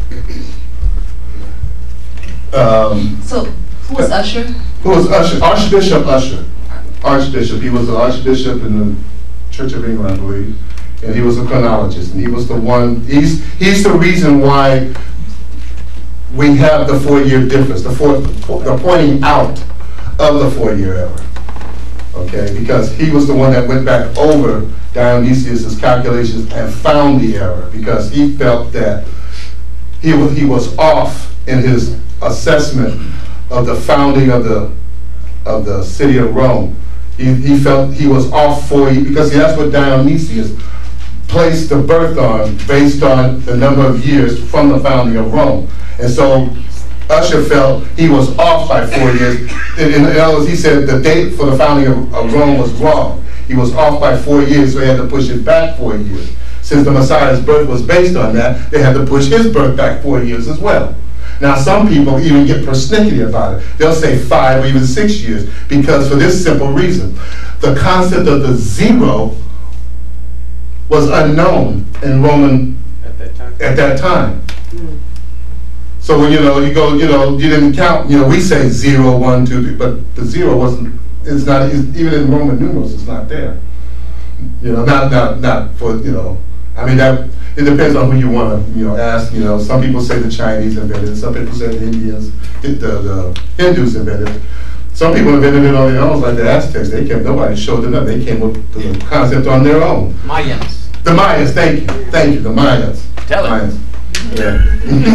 Um, So, who was Usher? who was Usher? Archbishop Usher. Archbishop. He was an archbishop in the Church of England, I believe, and he was a chronologist. And he was the one. He's he's the reason why we have the four-year difference, the four, the pointing out of the four-year era. Okay, because he was the one that went back over Dionysius's calculations and found the error, because he felt that he was he was off in his assessment of the founding of the of the city of Rome. He, he felt he was off for because that's what Dionysius placed the birth on, based on the number of years from the founding of Rome. And so Usher felt he was off by four years. In, in other words, he said the date for the founding of, of Rome was wrong. He was off by four years, so he had to push it back four years. Since the Messiah's birth was based on that, they had to push his birth back four years as well. Now, some people even get persnickety about it. They'll say five or even six years, because for this simple reason, the concept of the zero was unknown in Roman At that time. at that time. So when you know you go, you know, you didn't count. You know, we say zero, one, two, three, but the zero wasn't. It's not it's, even in Roman numerals. It's not there. You know, not not not for you know. I mean that it depends on who you want to you know ask. You know, some people say the Chinese invented it. Some people say the Indians, the, the Hindus invented it. Some people invented it on their own, like the Aztecs. They came. Nobody showed them up. They came with the concept on their own. Mayans. The Mayans. Thank you. Thank you. The Mayans. Tell it. Mayans. Yeah.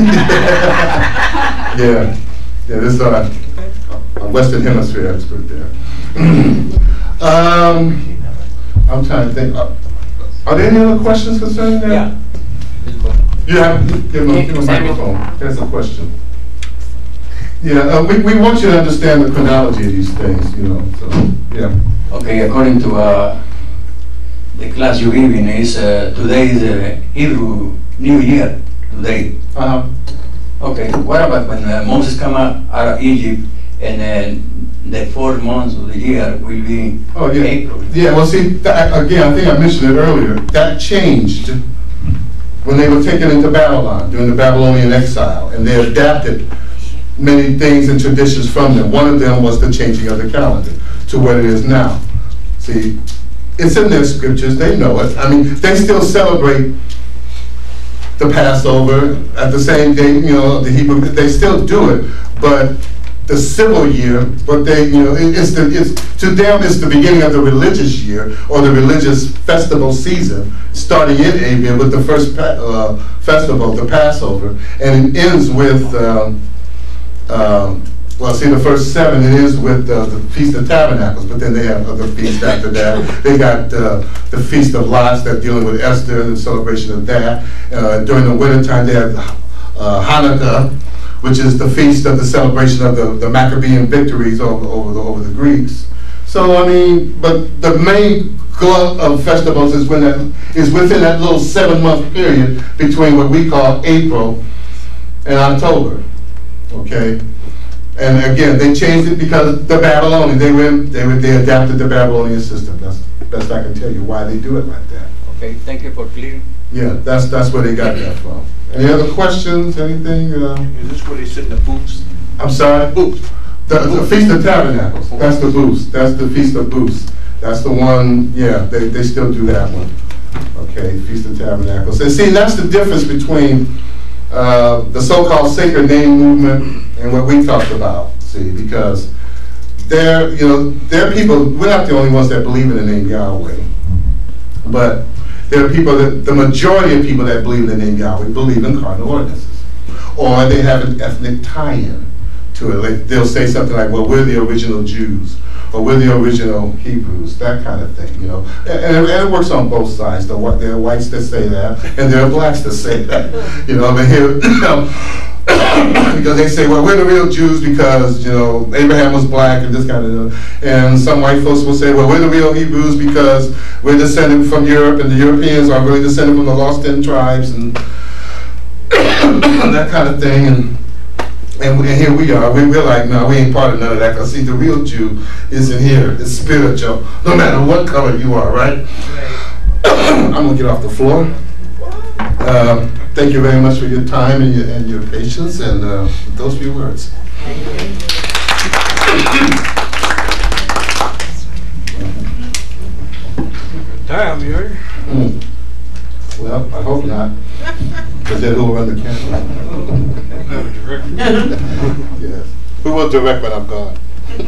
yeah. Yeah, this is our, our Western Hemisphere expert there. um, I'm trying to think. Uh, are there any other questions concerning that? Yeah. You have, give him a, give him a microphone. There's a question. Yeah, uh, we, we want you to understand the chronology of these things, you know, so, yeah. Okay, according to uh, the class you're giving, is uh, today is uh, Hebrew New Year. Today. Uh-huh. Okay, what about when uh, Moses came out, out of Egypt and uh, the four months of the year will be Oh, yeah. April. Yeah, well, see, that, again, I think I mentioned it earlier. That changed when they were taken into Babylon during the Babylonian exile, and they adapted many things and traditions from them. One of them was the changing of the calendar to what it is now. See, it's in their scriptures, they know it. I mean, they still celebrate the Passover at the same day, you know, the Hebrew, they still do it, but the civil year, but they, you know, it, it's the, it's, to them it's the beginning of the religious year, or the religious festival season, starting in April with the first pa uh, festival, the Passover, and it ends with, um, um, well, see, the first seven, it is with uh, the Feast of Tabernacles, but then they have other feasts after that. They got uh, the Feast of Lots that dealing with Esther, the celebration of that. Uh, during the wintertime, they have uh, Hanukkah, which is the feast of the celebration of the, the Maccabean victories over, over, the, over the Greeks. So, I mean, but the main glut of festivals is, when that, is within that little seven-month period between what we call April and October, okay? And again, they changed it because the Babylonian, they went, they were, they adapted the Babylonian system. That's the best I can tell you why they do it like that. Okay, thank you for clearing. Yeah, that's that's where they got that from. Any other questions? Anything? Uh, Is this where they sit in the booths? I'm sorry. Booths. The, the Feast of Tabernacles. That's the booths. That's the Feast of Booths. That's the one. Yeah, they they still do that one. Okay, Feast of Tabernacles. And see, that's the difference between uh, the so-called sacred name movement and what we talked about. See, because they're, you know, they're people. We're not the only ones that believe in the name Yahweh, but there are people that, the majority of people that believe in the name Yahweh believe in cardinal ordinances, or they have an ethnic tie-in to it. Like they'll say something like, "Well, we're the original Jews," or "We're the original Hebrews," that kind of thing, you know. And, and, and it works on both sides. There are, there are whites that say that, and there are blacks that say that. You know, I mean, here, you know, because they say, "Well, we're the real Jews because, you know, Abraham was black," and this kind of, and some white folks will say, "Well, we're the real Hebrews because we're descended from Europe, and the Europeans are really descended from the lost ten tribes," and that kind of thing. And And, and here we are, we, we're like, no, we ain't part of none of that, because see, the real Jew is in here, it's spiritual, no matter what color you are, right? I'm going to get off the floor. Um, thank you very much for your time and your, and your patience, and uh, those few words. Time, you heard? Mm. Well, I hope not, because then who will run the camera? Yes. Who will direct when I'm gone?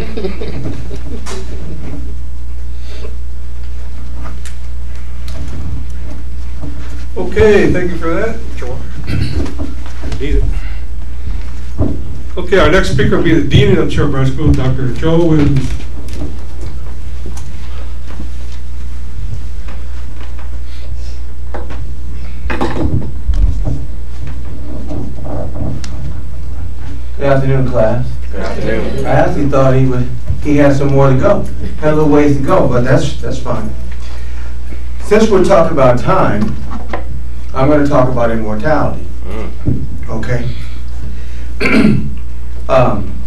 Okay, thank you for that. Need it. Okay, our next speaker will be the Dean of Sherbrooke School, Doctor Joe Williams. Good afternoon, class. Good afternoon. I actually thought he would, he had some more to go. Had a little ways to go, but that's that's fine. Since we're talking about time, I'm going to talk about immortality. Mm. Okay. um,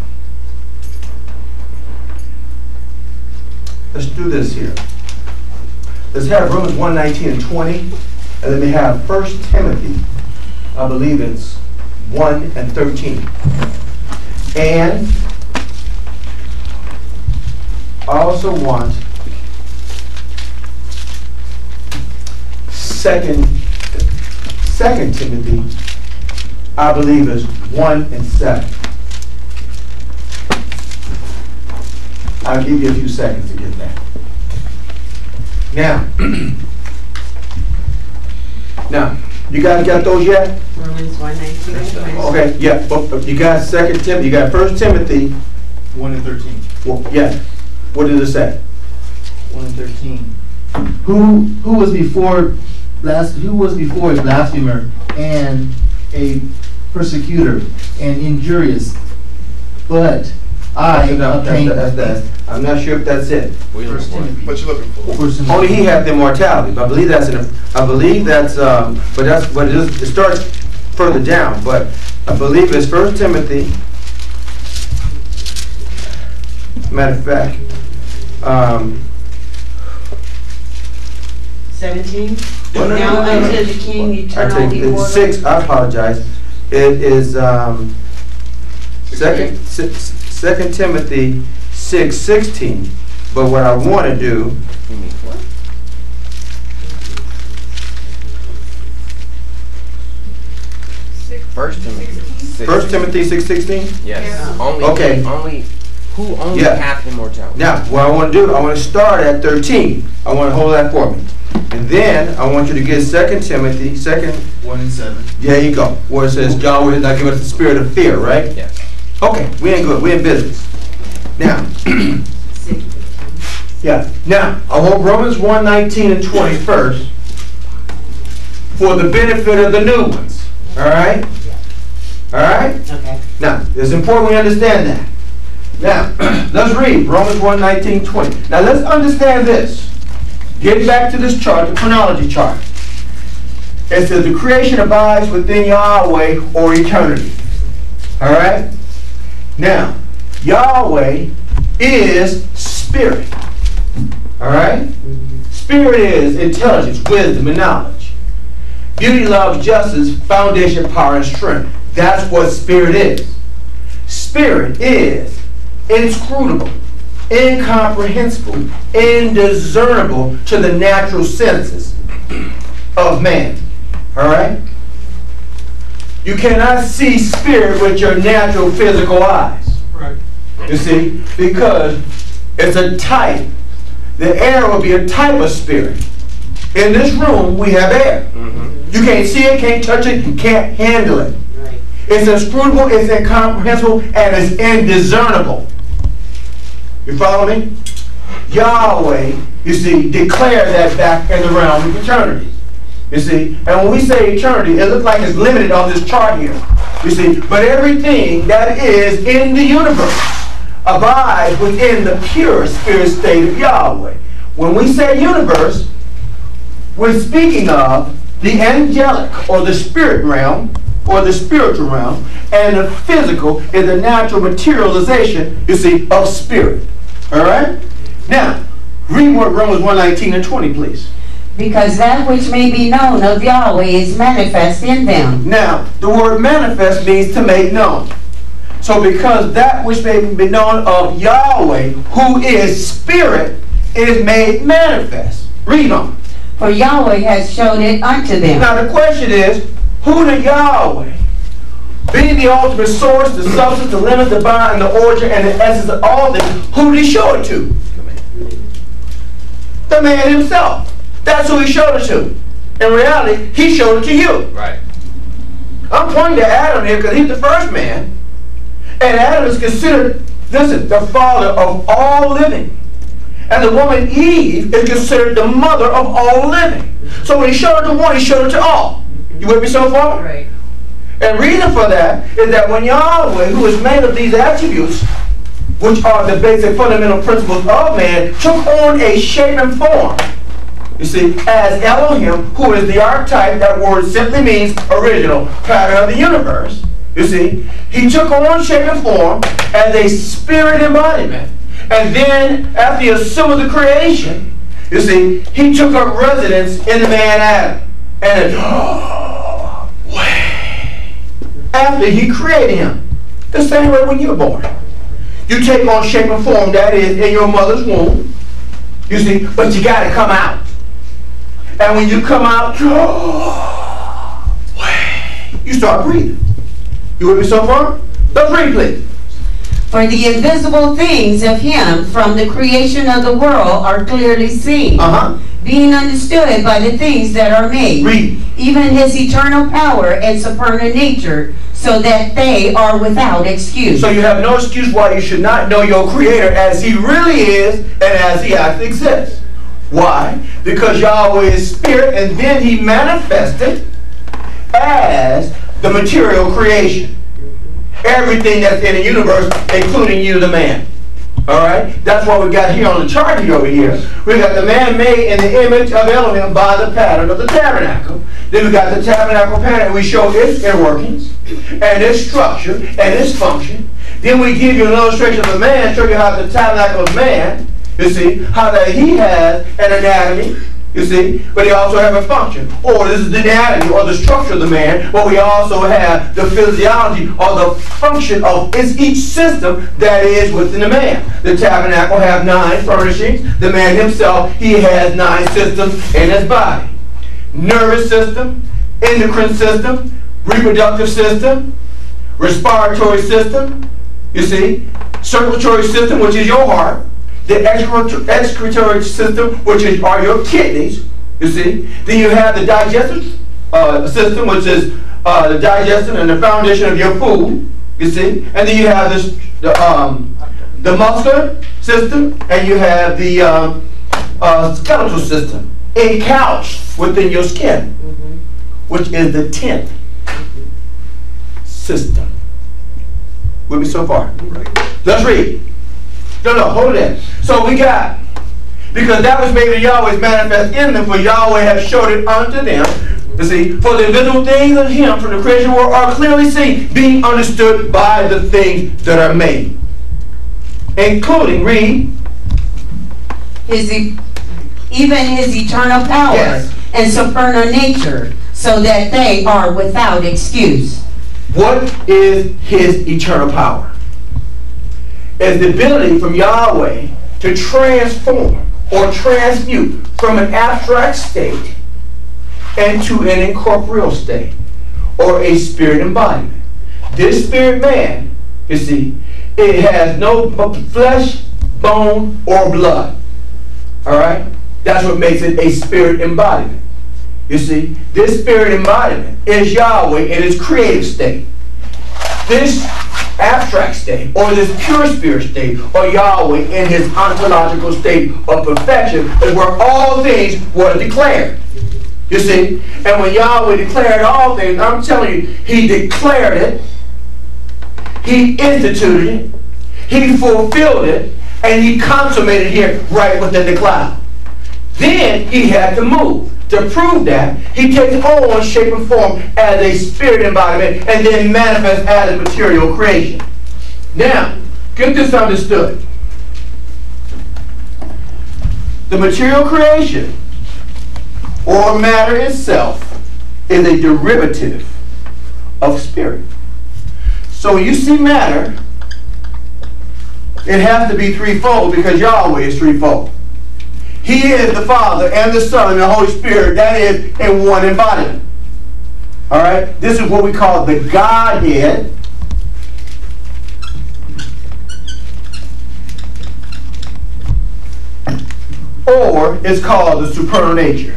let's do this here. Let's have Romans one nineteen and twenty, and let me have First Timothy. I believe it's one and thirteen. And I also want second, second Timothy, I believe is one and seven. I'll give you a few seconds to get that. Now, now, you guys got those yet? Romans one nineteen. Okay, yeah, but you got Second Timothy, you got First Timothy. One and thirteen. Well, yeah. What does it say? One and thirteen. Who who was before blas who was before a blasphemer and a persecutor and injurious, but I obtained. That's, that's, I'm not sure if that's it. First Timothy. What you looking for? Only he had the immortality, but I believe that's in. I believe that's. Um, but that's. But it, is, it starts further down. But I believe it's First Timothy. matter of fact, um, Seventeen? well, no, no, Now no, no. unto the King I eternal take immortal. it's six. I apologize. It is um, second si- Second Timothy six sixteen. But what I want to do. First Timothy. First Timothy six sixteen. Yes. Only. Okay. Only. Who only Yeah. hath immortality? Now, what I want to do, I want to start at thirteen. I want to hold that for me, and then I want you to get Second Timothy, second. One and seven. There you go. Where it says Yahweh has not given us the spirit of fear, right? Yes. Okay, we ain't good. We in business. Now, yeah. Now, I want Romans one nineteen and twenty first for the benefit of the new ones. All right. All right. Okay. Now, it's important we understand that. Now, let's read Romans one nineteen, twenty. Now, let's understand this. Getting back to this chart, the chronology chart. It says the creation abides within Yahweh or eternity. All right? Now, Yahweh is spirit. All right? Spirit is intelligence, wisdom, and knowledge. Beauty, love, justice, foundation, power, and strength. That's what spirit is. Spirit is inscrutable, incomprehensible, indiscernible to the natural senses of man. All right? You cannot see spirit with your natural physical eyes. Right. You see? Because it's a type. The air will be a type of spirit. In this room, we have air. Mm-hmm. You can't see it, can't touch it, you can't handle it. Right. It's inscrutable, it's incomprehensible, and it's indiscernible. You follow me? Yahweh, you see, declared that back in the realm of eternity. You see, and when we say eternity, it looks like it's limited on this chart here. You see, but everything that is in the universe abides within the pure spirit state of Yahweh. When we say universe, we're speaking of the angelic or the spirit realm or the spiritual realm, and the physical is the natural materialization, you see, of spirit. All right? Now, read what Romans one nineteen and twenty, please. Because that which may be known of Yahweh is manifest in them. Now, the word manifest means to make known. So because that which may be known of Yahweh, who is spirit, is made manifest. Read on. For Yahweh has shown it unto them. Now the question is, who did Yahweh, being the ultimate source, the substance, the limit, the bound, and the origin, and the essence of all this, who did he show it to? The man himself. That's who he showed it to. In reality, he showed it to you. Right. I'm pointing to Adam here because he's the first man. And Adam is considered, listen, the father of all living. And the woman Eve is considered the mother of all living. So when he showed it to one, he showed it to all. You with me so far? Right. And reason for that is that when Yahweh, who is made of these attributes, which are the basic fundamental principles of man, took on a shape and form. You see, as Elohim, who is the archetype, that word simply means original, pattern of the universe. You see, he took on shape and form as a spirit embodiment. And then, after he assumed the creation, you see, he took up residence in the man Adam. And it, oh, way. After he created him. The same way when you're born. You take on shape and form, that is, in your mother's womb. You see, but you got to come out. And when you come out, oh, way, you start breathing. You with me so far? Let's read, please. For the invisible things of him from the creation of the world are clearly seen, Uh-huh. being understood by the things that are made, Read. even his eternal power and supernal nature, so that they are without excuse. So you have no excuse why you should not know your Creator as He really is and as He actually exists. Why? Because Yahweh is spirit, and then He manifested as the material creation. Everything that's in the universe, including you, the man. Alright? That's what we got here on the chart here over here. We got the man made in the image of Elohim by the pattern of the tabernacle. Then we got the tabernacle pattern, and we show its inner workings, and its structure, and its function. Then we give you an illustration of a man, show you how the tabernacle of man, you see, how that he has an anatomy, you see, but he also has a function. Or this is the anatomy or the structure of the man, but we also have the physiology or the function of is each system that is within the man. The tabernacle has nine furnishings. The man himself, he has nine systems in his body. Nervous system, endocrine system, reproductive system, respiratory system, you see, circulatory system, which is your heart, the excretory system, which is, are your kidneys, you see. Then you have the digestive uh, system, which is uh, the digestion and the foundation of your food, you see. And then you have this, the, um, the muscular system, and you have the um, uh, skeletal system encouched within your skin, mm-hmm. which is the tenth mm-hmm. system. With me so far? Right. Let's read. No, no, hold it. So we got, because that was made of Yahweh's manifest in them, for Yahweh has showed it unto them. You see, for the invisible things of him from the creation world are clearly seen, being understood by the things that are made. Including, read. His e even his eternal power yes. and supernal nature, so that they are without excuse. What is his eternal power? Is the ability from Yahweh to transform or transmute from an abstract state into an incorporeal state or a spirit embodiment. This spirit man, you see, it has no flesh, bone, or blood. All right? That's what makes it a spirit embodiment. You see, this spirit embodiment is Yahweh in its creative state. This abstract state, or this pure spirit state, or Yahweh in his ontological state of perfection, is where all things were declared. You see? And when Yahweh declared all things, I'm telling you, he declared it, he instituted it, he fulfilled it, and he consummated it here right within the cloud. Then he had to move. To prove that, he takes on shape and form as a spirit embodiment and then manifests as a material creation. Now, get this understood. The material creation, or matter itself, is a derivative of spirit. So when you see matter, it has to be threefold because Yahweh is threefold. He is the Father and the Son and the Holy Spirit. That is in one embodiment. All right? This is what we call the Godhead. Or it's called the supernal nature.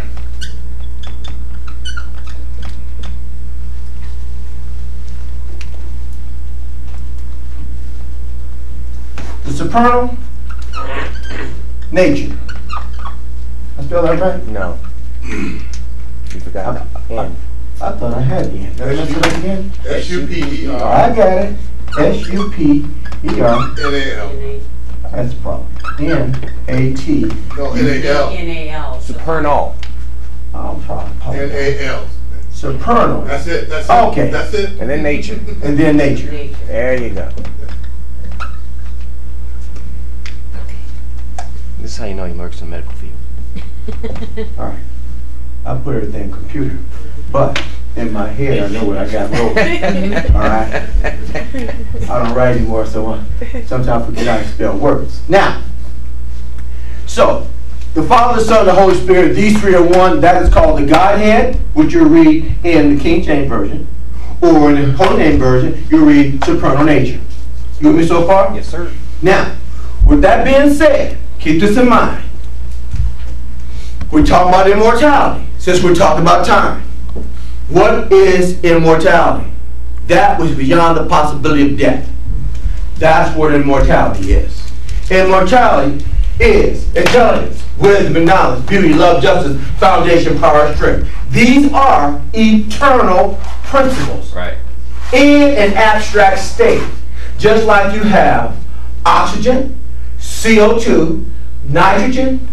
The supernal nature. I spell that right? No. You forgot I, I, I thought I had the end. Did I mess it up again? S U P E R. I got it. S U P E R. N A L. That's the problem. N A T. No, N A L. N A L. Supernal. I'm sorry. N A L. Supernal. That's it. That's it. Okay. That's it. And then nature. And then nature. Nature. There you go. This is how you know he works in the medical field. All right. I put everything in computer, but in my head I know what I got wrote. All right. I don't write anymore, so uh, sometimes I forget how to spell words. Now, so the Father, the Son, and the Holy Spirit, these three are one. That is called the Godhead, which you read in the King James Version, or in the Holy Name Version, you read supernal nature. You with me so far? Yes, sir. Now, with that being said, keep this in mind. We're talking about immortality, since we're talking about time. What is immortality? That was beyond the possibility of death. That's what immortality is. Immortality is intelligence, wisdom, and knowledge, beauty, love, justice, foundation, power, and strength. These are eternal principles. Right. In an abstract state. Just like you have oxygen, C O two, nitrogen,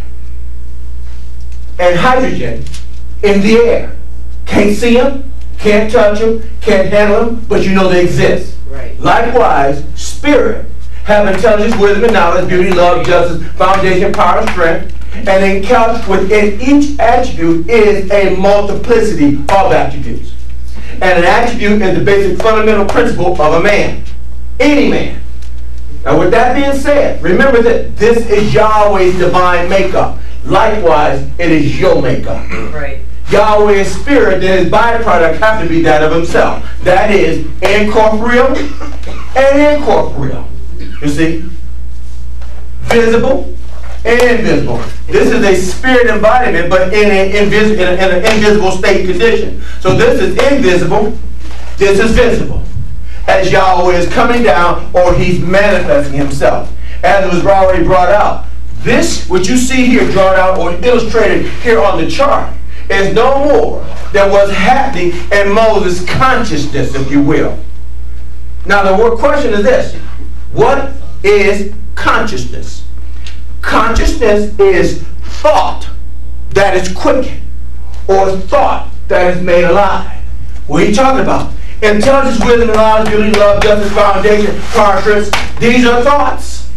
and hydrogen in the air. Can't see them, can't touch them, can't handle them, but you know they exist. Right. Likewise, spirit have intelligence, wisdom, and knowledge, beauty, love, justice, foundation, power, and strength. And encounters within each attribute is a multiplicity of attributes. And an attribute is the basic fundamental principle of a man. Any man. Now with that being said, remember that this is Yahweh's divine makeup. Likewise, it is your makeup. Right. Yahweh is spirit, then his byproduct has to be that of himself. That is incorporeal and incorporeal. You see? Visible and invisible. This is a spirit embodiment, but in an, invis in, a, in an invisible state condition. So this is invisible, this is visible. As Yahweh is coming down, or he's manifesting himself. As it was already brought out, this, what you see here drawn out or illustrated here on the chart, is no more than what's happening in Moses' consciousness, if you will. Now the question is this: what is consciousness? Consciousness is thought that is quickened, or thought that is made alive. What are you talking about? Intelligence, wisdom, knowledge, beauty, love, justice, foundation, power, strength. These are thoughts.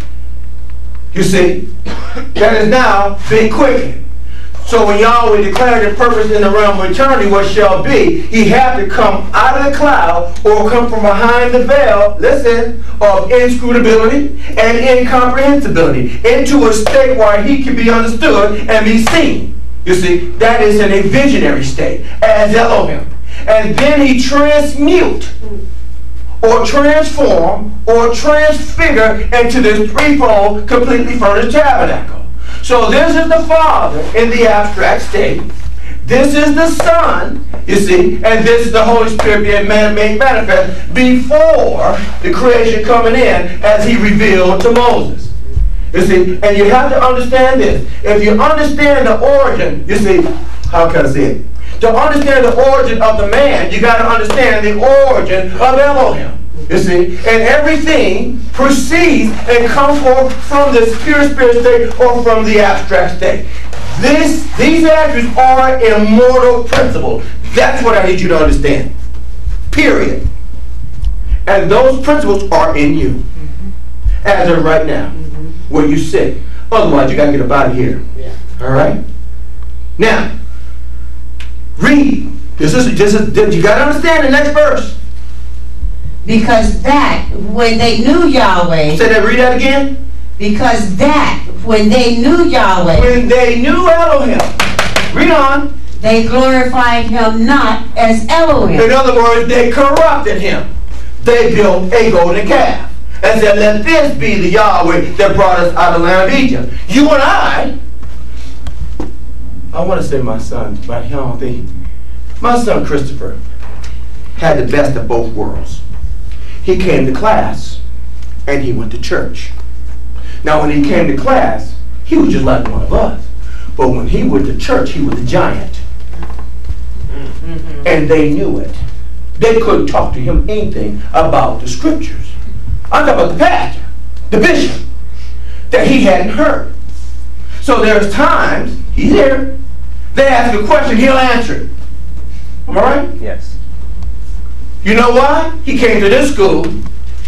You see, that is now being quickened. So when Yahweh declared the purpose in the realm of eternity, what shall be, he had to come out of the cloud or come from behind the veil, listen, of inscrutability and incomprehensibility into a state where he can be understood and be seen. You see, that is in a visionary state as Elohim. And then he transmute or transform or transfigure into this threefold completely furnished tabernacle. So this is the Father in the abstract state. This is the Son, you see, and this is the Holy Spirit being man made manifest before the creation coming in as he revealed to Moses. You see, and you have to understand this. If you understand the origin, you see, how can I say it? To understand the origin of the man, you got to understand the origin of Elohim. You see, and everything proceeds and comes forth from this pure spirit state or from the abstract state. This, these attributes are immortal principles. That's what I need you to understand. Period. And those principles are in you, as of right now, where you sit. Otherwise, you got to get up out of here. Yeah. All right. Now, read. This is this is. You got to understand the next verse. Because that, when they knew Yahweh. Say that, read that again. Because that, when they knew Yahweh. When they knew Elohim. Read on. They glorified him not as Elohim. In other words, they corrupted him. They built a golden calf. And said, let this be the Yahweh that brought us out of the land of Egypt. You and I, I want to say my son, but I don't think, my son Christopher had the best of both worlds. He came to class and he went to church. Now when he came to class, he was just like one of us. But when he went to church, he was a giant. Mm-hmm. And they knew it. They couldn't talk to him anything about the scriptures. I'm talking about the pastor, the bishop, that he hadn't heard. So there's times, he's here, they ask a question, he'll answer it. Am I right? Yes. You know why? He came to this school and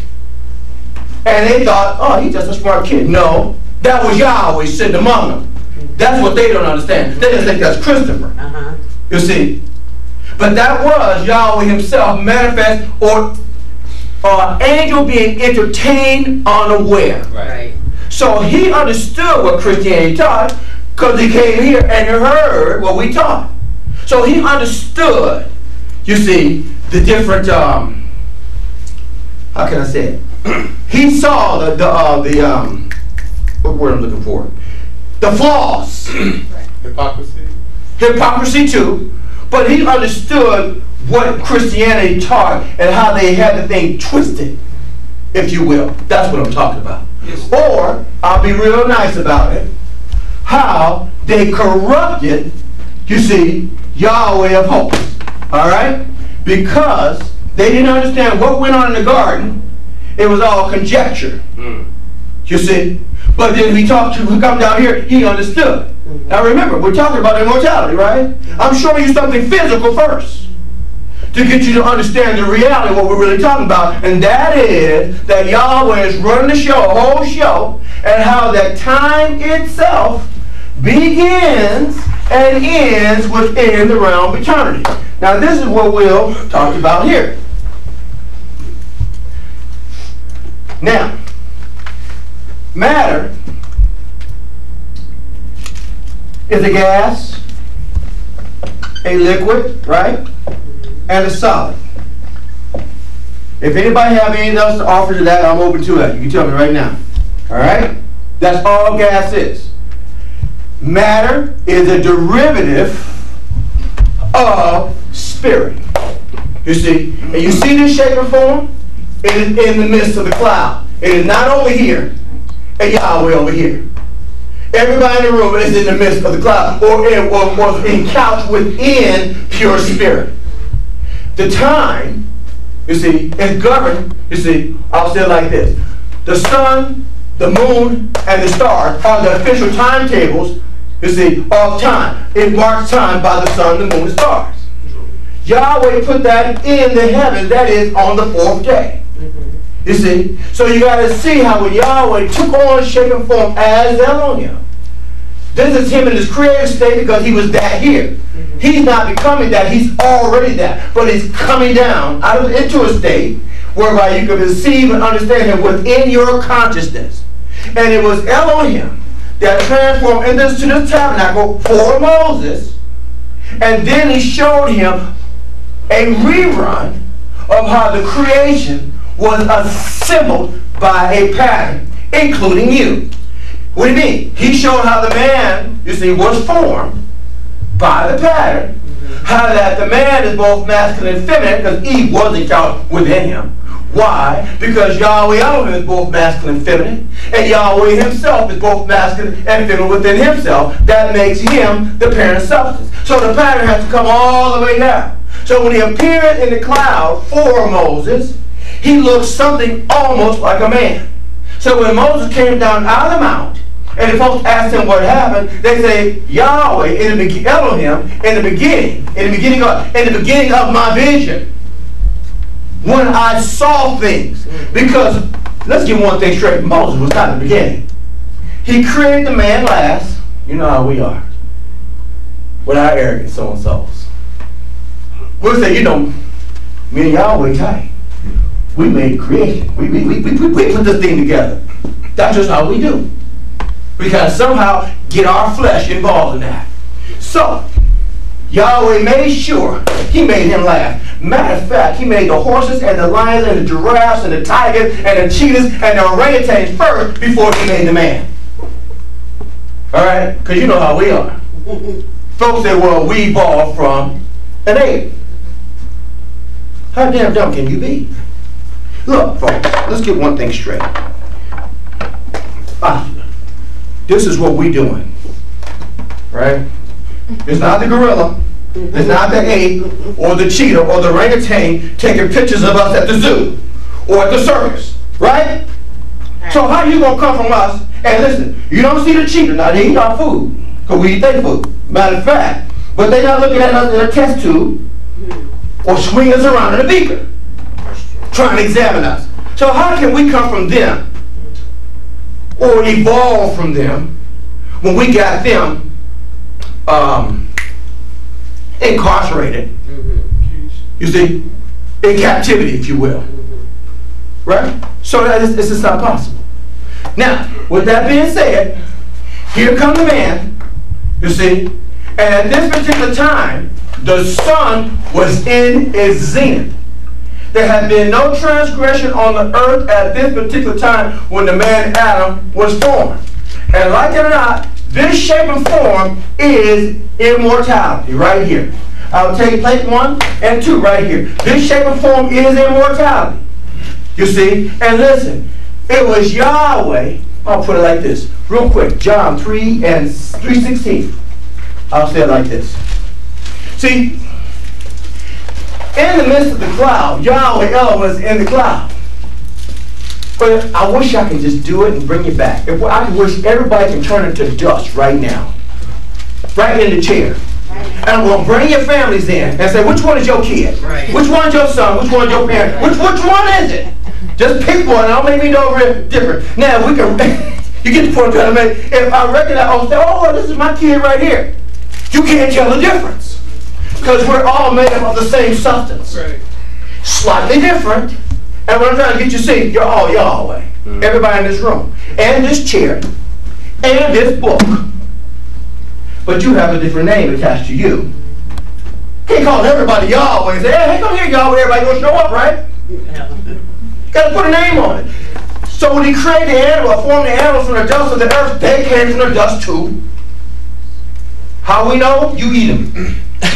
they thought, oh, he's just a smart kid. No, that was Yahweh sitting among them. That's what they don't understand. They just think that's Christopher. Uh-huh. You see? But that was Yahweh himself manifest, or uh, angel being entertained unaware. Right. So he understood what Christianity taught because he came here and heard what we taught. So he understood, you see, the different, um, how can I say it? He saw the, the, uh, the um, what word I'm looking for? The flaws. Hypocrisy. Hypocrisy too. But he understood what Christianity taught and how they had the thing twisted, if you will. That's what I'm talking about. Yes. Or, I'll be real nice about it, how they corrupted, you see, Yahweh of hosts. All right? Because they didn't understand what went on in the garden. It was all conjecture. Mm. You see? But then we talked to, we come down here, he understood. Mm-hmm. Now remember, we're talking about immortality, right? I'm showing you something physical first. to get you to understand the reality of what we're really talking about. And that is that Yahweh is running the show, a whole show, and how that time itself begins and ends within the realm of eternity. Now this is what we'll talk about here. Now, matter is a gas, a liquid, right, and a solid. If anybody have anything else to offer to that, I'm open to it. You can tell me right now. All right? That's all gas is. Matter is a derivative of spirit. You see? And you see this shape and form? It is in the midst of the cloud. It is not over here and Yahweh over here. Everybody in the room is in the midst of the cloud, or, in, or was encouched within pure spirit. The time, you see, is governed, you see, I'll say it like this. The sun, the moon, and the stars are the official timetables, you see, of time. It marks time by the sun, the moon, and stars. Yahweh put that in the heavens, that is on the fourth day. You see? So you got to see how when Yahweh took on shape and form as Elohim, this is him in his creative state because he was that here. Mm-hmm. He's not becoming that, he's already that. But he's coming down out of, into a state whereby you can receive and understand him within your consciousness. And it was Elohim that transformed into this, to this tabernacle for Moses. And then he showed him a rerun of how the creation was assembled by a pattern, including you. What do you mean? He showed how the man, you see, was formed by the pattern. Mm-hmm. How that the man is both masculine and feminine, because Eve wasn't counted within him. Why? Because Yahweh Elohim is both masculine and feminine, and Yahweh himself is both masculine and feminine within himself. That makes him the parent substance. So the pattern has to come all the way down. So when he appeared in the cloud for Moses, he looked something almost like a man. So when Moses came down out of the mount, and the folks asked him what happened, they say, Yahweh, in the be Elohim, in the beginning, in the beginning of, in the beginning of my vision, when I saw things. Because, let's get one thing straight, Moses was not in the beginning. He created the man last. You know how we are. Without arrogance, so and so's. We'll say, you know, me and Yahweh tight. We made creation. We, we, we, we, we put this thing together. That's just how we do. We gotta somehow get our flesh involved in that. So, Yahweh made sure he made him laugh. Matter of fact, he made the horses and the lions and the giraffes and the tigers and the cheetahs and the orangutans first before he made the man. Alright? Because you know how we are. Folks say, well, we evolved from an ape. How damn dumb can you be? Look, folks, let's get one thing straight. Ah, this is what we're doing, right? It's not the gorilla, it's not the ape, or the cheetah, or the orangutan taking pictures of us at the zoo, or at the circus, right? So how you gonna come from us, and listen, you don't see the cheetah, now they eat our food, because we eat their food, matter of fact, but they're not looking at us in a test tube, or swing us around in a beaker, trying to examine us. So how can we come from them or evolve from them when we got them um, incarcerated, mm-hmm. you see, in captivity, if you will, mm-hmm. right? So that is, it's just not possible. Now, with that being said, here comes the man, you see, and at this particular time, the sun was in its zenith. There had been no transgression on the earth at this particular time when the man Adam was formed. And like it or not, this shape and form is immortality right here. I'll take plate one and two right here. This shape and form is immortality. You see? And listen, it was Yahweh. I'll put it like this. Real quick. John three and three sixteen. I'll say it like this. See, in the midst of the cloud, Yahweh Elohim was in the cloud. But I wish I could just do it and bring it back. If I wish everybody can turn into dust right now. Right in the chair. And I'm going to bring your families in and say, which one is your kid? Right. Which one is your son? Which one is your parent? Which, which one is it? Just pick one. I'll make me know real different. Now, we can, you get the point I'm trying to make. If I recognize, I'll say, oh, this is my kid right here. You can't tell the difference. Because we're all made up of the same substance. Right. Slightly different. And what I'm trying to get you to see, you're all Yahweh. Mm. Everybody in this room. And this chair. And this book. But you have a different name attached to you. Can't call everybody Yahweh and say, hey, come here, Yahweh. Everybody gonna show up, right? Yeah. Got to put a name on it. So when he created the animal, formed the animals from the dust of the earth, they came from the dust too. How we know? You eat them.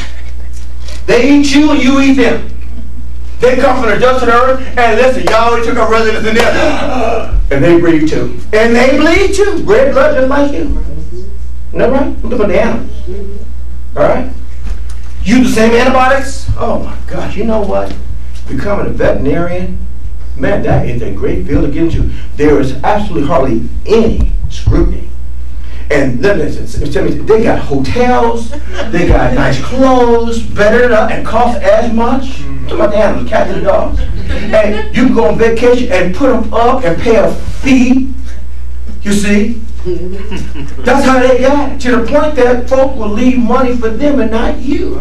They eat you and you eat them. They come from the dust of the earth, and listen, Yahweh took up residence in there, and they breathe too. And they bleed too. Red blood just like you. Isn't that right? Look at the animals. Alright? Use the same antibiotics? Oh my gosh, you know what? Becoming a veterinarian, man, that is a great field to get into. There is absolutely hardly any scrutiny. And listen, they got hotels, they got nice clothes, better up, and cost as much. Talk about the animals, cats and dogs. And you can go on vacation and put them up and pay a fee. You see? That's how they got it. To the point that folk will leave money for them and not you.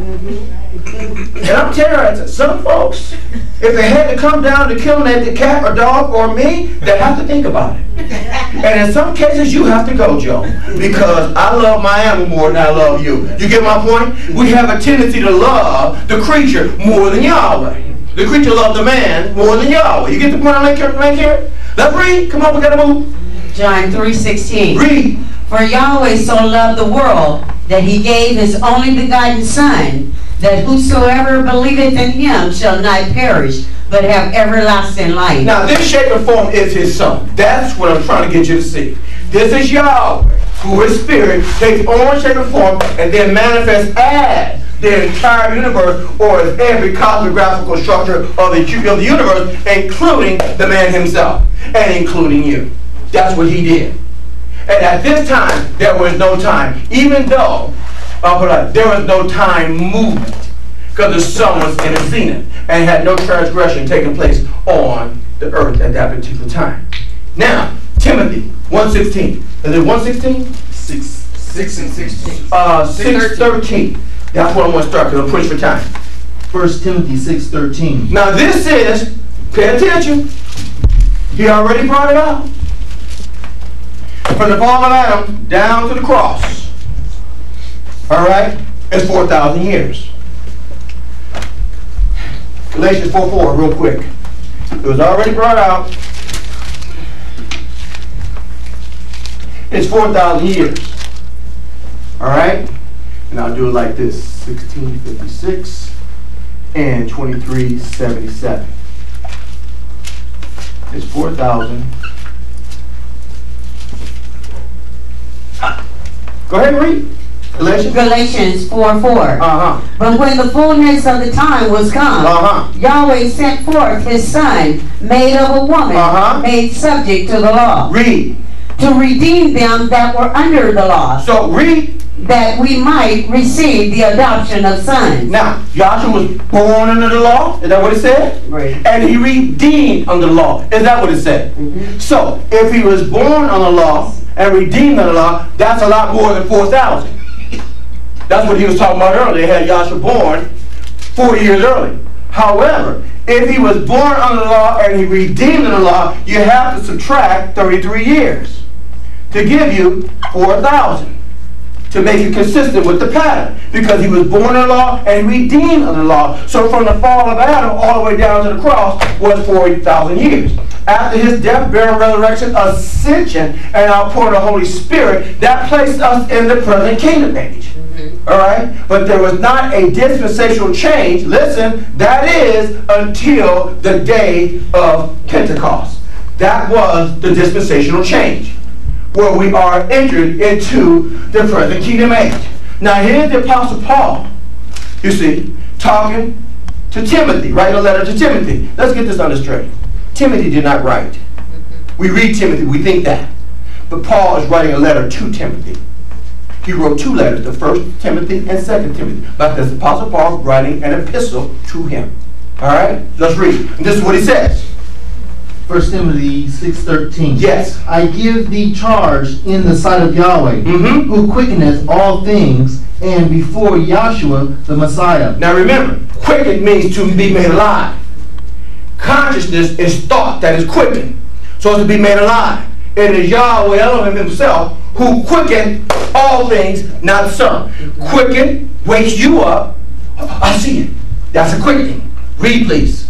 And I'm telling you, some folks, if they had to come down to killing that cat or dog or me, they have to think about it. And in some cases, you have to go, Joe, because I love my animal more than I love you. You get my point? We have a tendency to love the creature more than Yahweh. The creature loves the man more than Yahweh. You get the point I make here? Make here? Let's read. Come on, we gotta move. John three sixteen. Read. For Yahweh so loved the world that he gave his only begotten Son, that whosoever believeth in him shall not perish, but have everlasting life. Now this shape and form is his Son. That's what I'm trying to get you to see. This is Yahweh, who is spirit, takes on shape and form, and then manifests as the entire universe, or as every cosmographical structure of the, of the universe, including the man himself, and including you. That's what he did. And at this time, there was no time, even though uh, there was no time movement, because the sun was in its zenith and had no transgression taking place on the earth at that particular time. Now, Timothy one sixteen. Is it one sixteen? Six, six and sixteen. Uh, six thirteen. That's what I'm going to start because I'm pushed for time. First Timothy six thirteen. Now this is, pay attention, he already brought it out. From the fall of Adam down to the cross, all right, it's four thousand years. Galatians four four, real quick. It was already brought out. It's four thousand years. All right? And I'll do it like this, sixteen fifty-six and twenty-three seventy-seven. It's four thousand. Go ahead and read. Galatians? Galatians four four. Uh-huh. But when the fullness of the time was come, uh-huh. Yahweh sent forth his Son, made of a woman, uh-huh. made subject to the law. Read. To redeem them that were under the law. So read. That we might receive the adoption of sons. Now, Joshua was born under the law. Is that what it said? Right. And he redeemed under the law. Is that what it said? Mm-hmm. So, if he was born under the law and redeemed under the law, that's a lot more than four thousand. That's what he was talking about earlier. They had Joshua born forty years early. However, if he was born under the law and he redeemed under the law, you have to subtract thirty-three years to give you four thousand. To make it consistent with the pattern. Because he was born under law and redeemed under law. So from the fall of Adam all the way down to the cross was forty thousand years. After his death, burial, resurrection, ascension, and outpouring of the Holy Spirit, that placed us in the present kingdom age. Mm-hmm. All right? But there was not a dispensational change, listen, that is until the day of Pentecost. That was the dispensational change, where we are entered into the present kingdom age. Now here's the Apostle Paul, you see, talking to Timothy, writing a letter to Timothy. Let's get this on the straight. Timothy did not write. We read Timothy, we think that. But Paul is writing a letter to Timothy. He wrote two letters, the First Timothy and Second Timothy. But this Apostle Paul writing an epistle to him. All right, let's read. And this is what he says. First Timothy six thirteen. Yes. I give thee charge in the sight of Yahweh, Mm-hmm. who quickeneth all things, and before Yahshua the Messiah. Now remember, quicken means to be made alive. Consciousness is thought that is quickened. So it's to be made alive. It is Yahweh Elohim himself who quickened all things, not some. Quicken wakes you up. I see it. That's a quickening. Read, please.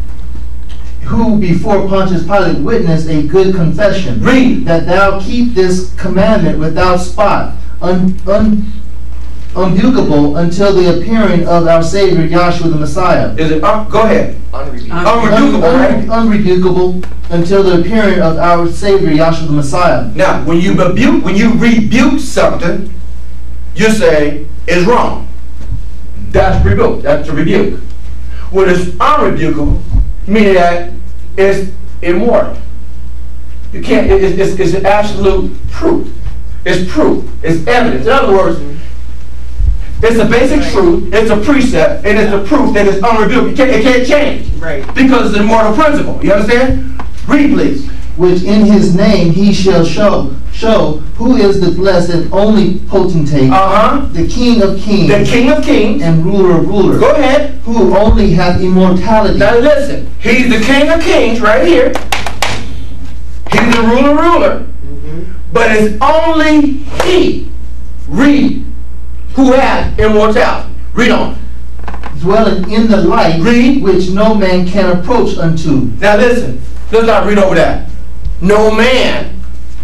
Who before Pontius Pilate witnessed a good confession. Read. That thou keep this commandment without spot, un, un, unbugable until the appearing of our Savior Yahshua the Messiah. Is it? Uh, go ahead. Unrebukable, Un, right? unrebukable until the appearing of our Savior Yahshua the Messiah. Now, when you rebuke, when you rebuke something, you say it's wrong. That's rebuke. That's a rebuke. What is unrebukable, meaning that it's immortal. You can't. It, it's, it's an absolute proof. It's proof. It's evidence. In other words, it's a basic truth. It's a precept, and it's a proof that it's unrebukable. It can't, it can't change. Right. Because it's an immortal principle. You understand? Read, please. Which in his name he shall show, show who is the blessed and only potentate, Uh-huh. the King of kings, The King of Kings. and ruler of rulers, Go ahead. who only hath immortality. Now listen. He's the King of Kings right here. He's the ruler ruler. But it's only he, read, who has immortality. Read on. Dwelling in the light, Read. which no man can approach unto. Now listen. Let's not read over that. No man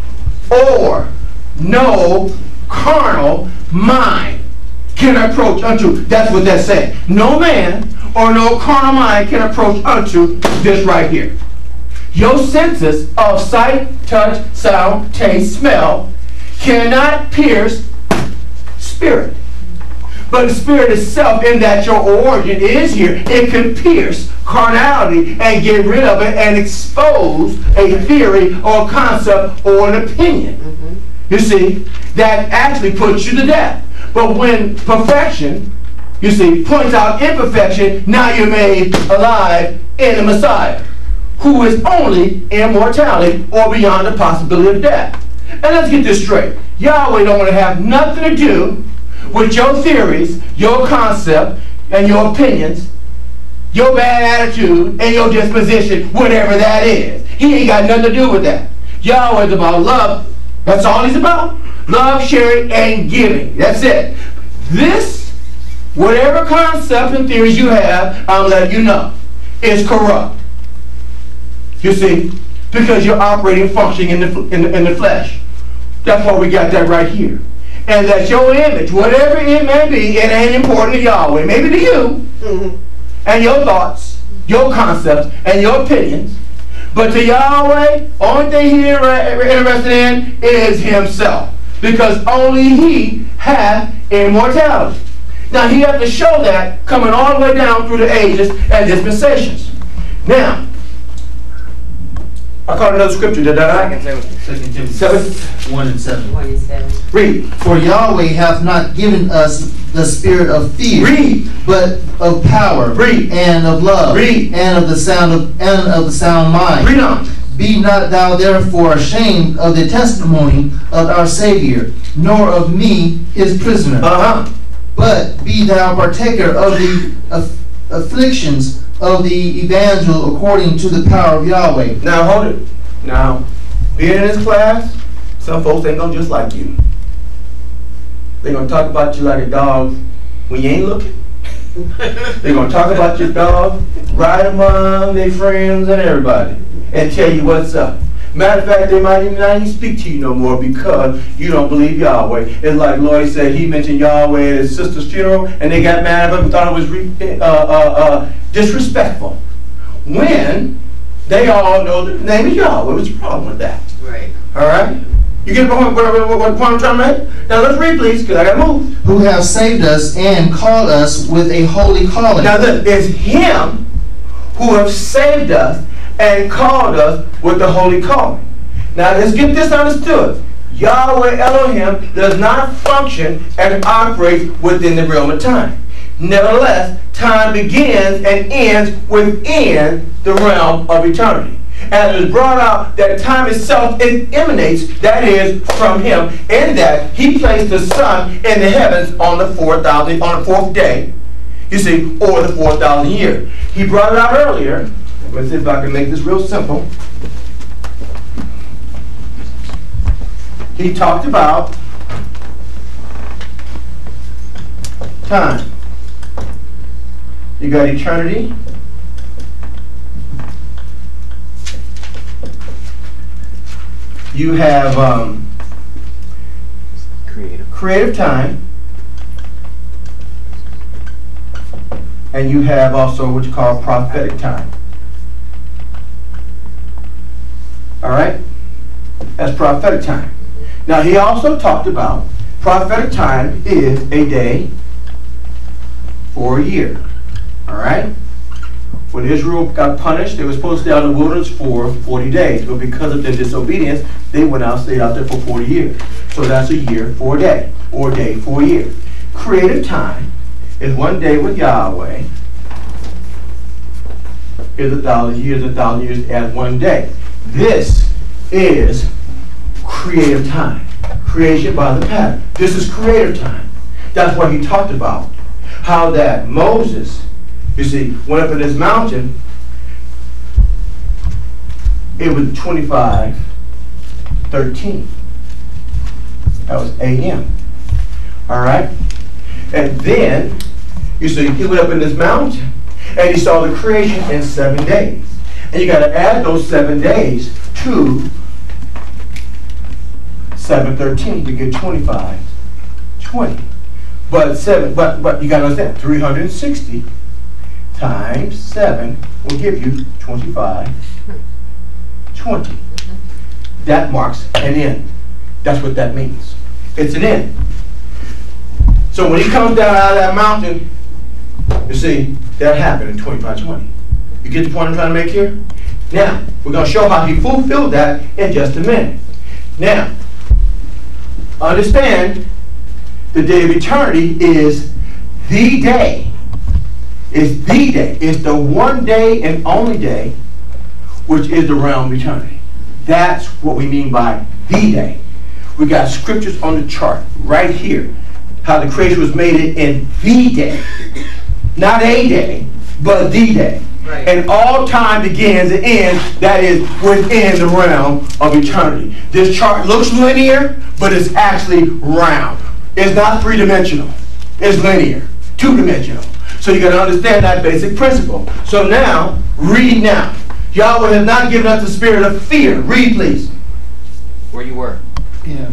or no carnal mind can approach unto. That's what that's saying. No man or no carnal mind can approach unto this right here. Your senses of sight, touch, sound, taste, smell cannot pierce spirit. But the spirit itself, in that your origin is here, it can pierce carnality and get rid of it and expose a theory or a concept or an opinion. Mm-hmm. You see, that actually puts you to death. But when perfection, you see, points out imperfection, now you're made alive in the Messiah, who is only immortality or beyond the possibility of death. And let's get this straight. Yahweh don't want to have nothing to do with your theories, your concept, and your opinions, your bad attitude, and your disposition, whatever that is. He ain't got nothing to do with that. Yahweh is about love. That's all he's about. Love, sharing, and giving. That's it. This, whatever concept and theories you have, I'm letting you know, is corrupt. You see? Because you're operating, functioning in the, in the, in the flesh. That's why we got that right here. And that your image, whatever it may be, it ain't important to Yahweh. Maybe to you, mm-hmm. and your thoughts, your concepts, and your opinions. But to Yahweh, only thing He's interested in is Himself. Because only He hath immortality. Now He has to show that coming all the way down through the ages and dispensations. Now, I caught another scripture, did I? Second Timothy Seven. one and seven. One and seven. Read. For Yahweh hath not given us the spirit of fear, Read. but of power, Read. and of love, Read. and of the sound of and of the sound mind. Read on. Be not thou therefore ashamed of the testimony of our Savior, nor of me his prisoner, Uh-huh. but be thou partaker of the aff afflictions of the evangel according to the power of Yahweh. Now hold it. Now, being in this class, some folks ain't gonna just like you. They're gonna talk about you like a dog when you ain't looking. They're gonna talk about your dog right among their friends and everybody and tell you what's up. Matter of fact, they might even not even speak to you no more because you don't believe Yahweh. It's like Lloyd said, he mentioned Yahweh at his sister's funeral and they got mad at him and thought it was re uh, uh, uh, disrespectful. When they all know the name of Yahweh. What's the problem with that? Right. All right? You get what, what, what, what point I'm trying to make? Now let's read, please, because I got to move. Who have saved us and called us with a holy calling. Now look, it's Him who have saved us and called us with the holy calling. Now let's get this understood. Yahweh Elohim does not function and operate within the realm of time. Nevertheless, time begins and ends within the realm of eternity. And it is brought out that time itself, it emanates, that is, from him, in that he placed the sun in the heavens on the fourth thousand, on the fourth day, you see, or the four thousand year. He brought it out earlier. Let's see if I can make this real simple. He talked about time. You got eternity. You have um, Creative. creative time. And you have also what you call prophetic time. All right? That's prophetic time. Now, he also talked about prophetic time is a day for a year. All right? When Israel got punished, they were supposed to stay out in the wilderness for forty days. But because of their disobedience, they went out, stayed out there for forty years. So that's a year for a day, or a day for a year. Creative time is one day with Yahweh is a thousand years, a thousand years as one day. This is creative time. Creation by the pattern. This is creative time. That's what he talked about. How that Moses, you see, went up in this mountain, it was twenty-five thirteen. That was A M. All right? And then, you see, he went up in this mountain, and he saw the creation in seven days. And you got to add those seven days to seven thirteen to get twenty-five twenty. But seven, but but you got to understand, three hundred sixty times seven will give you twenty-five twenty. That marks an end. That's what that means. It's an end. So when he comes down out of that mountain, you see, that happened in twenty-five twenty. You get the point I'm trying to make here? Now, we're going to show how he fulfilled that in just a minute. Now, understand, the day of eternity is the day. It's the day. It's the one day and only day, which is the realm of eternity. That's what we mean by the day. We got scriptures on the chart right here. How the creation was made in the day. Not a day, but the day. Right. And all time begins and ends, that is within the realm of eternity. This chart looks linear, but it's actually round. It's not three-dimensional. It's linear, two-dimensional. So you got to understand that basic principle. So now, read now. Yahweh has not given us the spirit of fear. Read, please. Where you were. Yeah.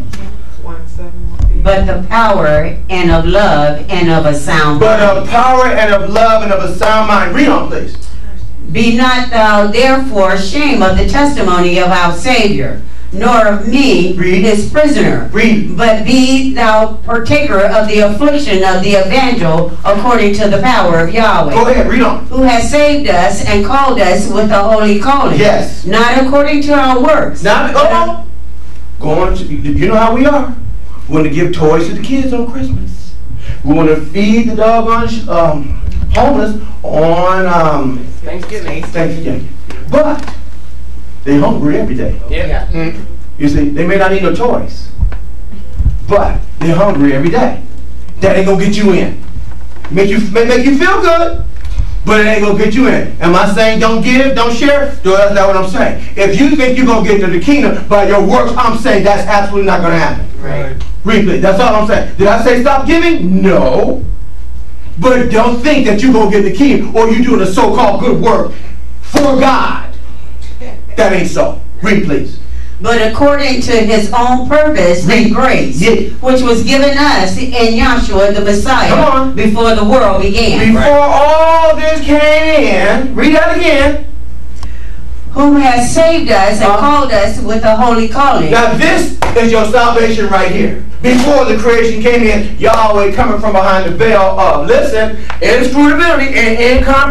But the power and of love and of a sound But mind. of power and of love and of a sound mind. Read on, please. Be not thou therefore ashamed of the testimony of our Savior, nor of me, Read. his prisoner. Read. But be thou partaker of the affliction of the evangel according to the power of Yahweh. Go ahead, read on. Who has saved us and called us with a holy calling. Yes. Not according to our works. Now, go on. Go on. To, you know how we are. We want to give toys to the kids on Christmas. We want to feed the doggone um, homeless on um, Thanksgiving. Thanksgiving. But they're hungry every day. Yeah. Mm. You see, they may not need no toys, but they're hungry every day. That ain't gonna get you in. Make you may make you feel good, but it ain't gonna get you in. Am I saying don't give, don't share? No, that's not what I'm saying. If you think you're gonna get to the kingdom by your works, I'm saying that's absolutely not gonna happen. Right. Read, please. That's all I'm saying. Did I say stop giving? No. But don't think that you're gonna get the kingdom or you're doing a so-called good work for God. That ain't so. Read, please. But according to his own purpose and grace, Yeah. which was given us in Yahshua the Messiah Come on. before the world began. Before all this came in, read that again. Who has saved us and Uh, called us with a holy calling. Now this is your salvation right here. Before the creation came in, Yahweh coming from behind the veil of, listen, inscrutability and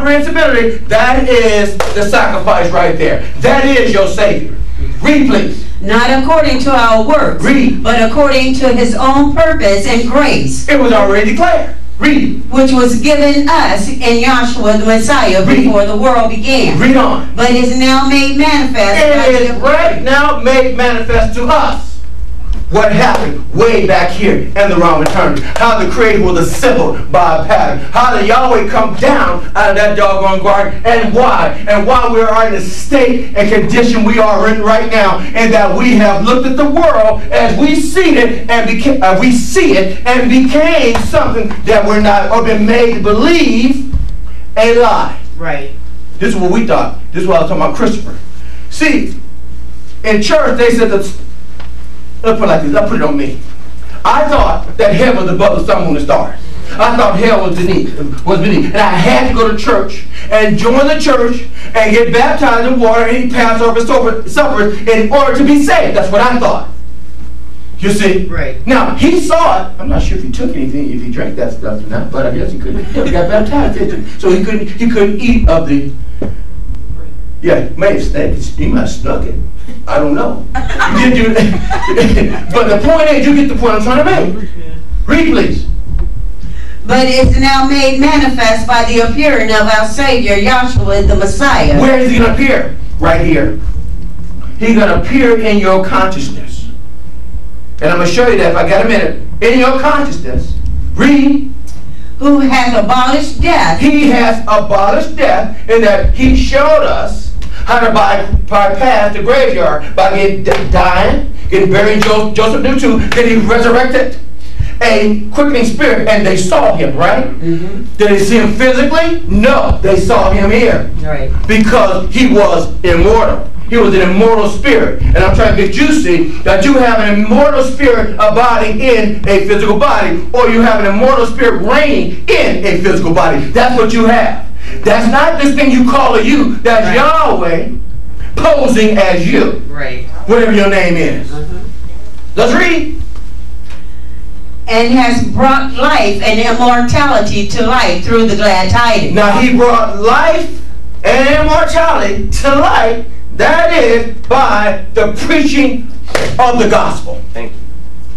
incomprehensibility, that is the sacrifice right there. That is your Savior. Read, please. not according to our works, Read. but according to his own purpose and grace, It was already declared. Read. which was given us in Yahshua the Messiah Read. before the world began, Read on. but is now made manifest by It is the right now made manifest to us. What happened way back here in the realm of eternity. How the Creator was assembled by a pattern. How the Yahweh come down out of that doggone garden. And why? And why we are in the state and condition we are in right now. And that we have looked at the world as we see it and became, uh, we see it and became something that we're not, or been made to believe a lie. Right. This is what we thought. This is what I was talking about Christopher. See, in church they said that, let's put it like this, let's put it on me. I thought that heaven was above the sun, moon, and stars. I thought hell was beneath, was beneath. And I had to go to church and join the church and get baptized in water and eat Passover suppers in order to be saved. That's what I thought. You see? Right. Now, he saw it. I'm not sure if he took anything, if he drank that stuff or not, but I guess he couldn't. He got baptized, didn't he? So he couldn't, he couldn't eat of the, yeah, maybe snake. He might have snuck it. I don't know. Did you? But the point is, you get the point I'm trying to make. Read, please. but is now made manifest by the appearing of our Savior Yahshua the Messiah. Where is he going to appear? Right here. He's going to appear in your consciousness. And I'm going to show you that if I got a minute. In your consciousness. Read. Who hath abolished death. He has abolished death in that he showed us how to by, bypass the graveyard by getting dying, getting buried. Jo Joseph knew too. Then he resurrected a quickening spirit, and they saw him, right? Mm-hmm. Did they see him physically? No, they saw him here. Right. Because he was immortal. He was an immortal spirit. And I'm trying to get you to see that you have an immortal spirit abiding in a physical body, or you have an immortal spirit reigning in a physical body. That's what you have. That's not this thing you call a you. That's right. Yahweh posing as you. Right. Whatever your name is. Uh-huh. Let's read. And has brought life and immortality to life through the glad tidings. Now he brought life and immortality to life. That is by the preaching of the gospel. Thank you.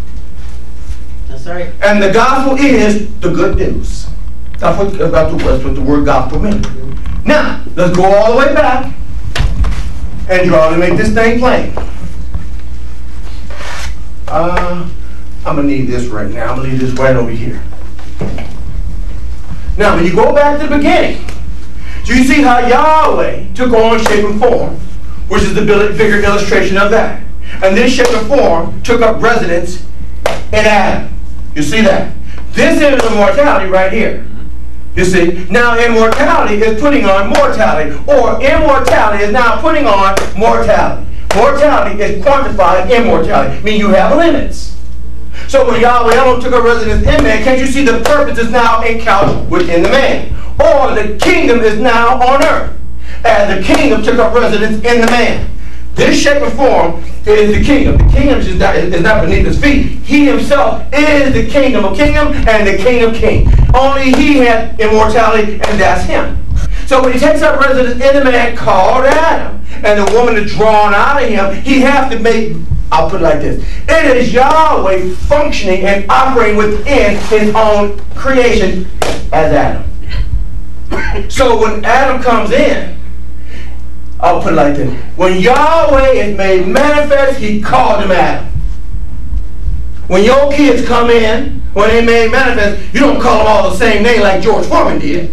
That's right. And the gospel is the good news. That's what, that's what the word gospel means. Now, let's go all the way back and draw to make this thing plain. Uh, I'm going to need this right now. I'm going to need this right over here. Now, when you go back to the beginning, do you see how Yahweh took on shape and form, which is the bigger illustration of that? And this shape and form took up residence in Adam. You see that? This is immortality right here. You see? Now immortality is putting on mortality, or immortality is now putting on mortality. Mortality is quantified immortality, meaning you have limits. So when Yahweh Elohim took up residence in man, can't you see the purpose is now encouched within the man? Or the kingdom is now on earth, as the kingdom took up residence in the man. This shape and form is the kingdom. The kingdom is not, is not beneath his feet. He himself is the kingdom of kingdom and the king of kings. Only he had immortality, and that's him. So when he takes up residence in the man called Adam, and the woman is drawn out of him, he has to make, I'll put it like this. It is Yahweh functioning and operating within his own creation as Adam. So when Adam comes in, I'll put it like this. When Yahweh is made manifest, he called him Adam. When your kids come in, when they made manifest, you don't call them all the same name like George Foreman did.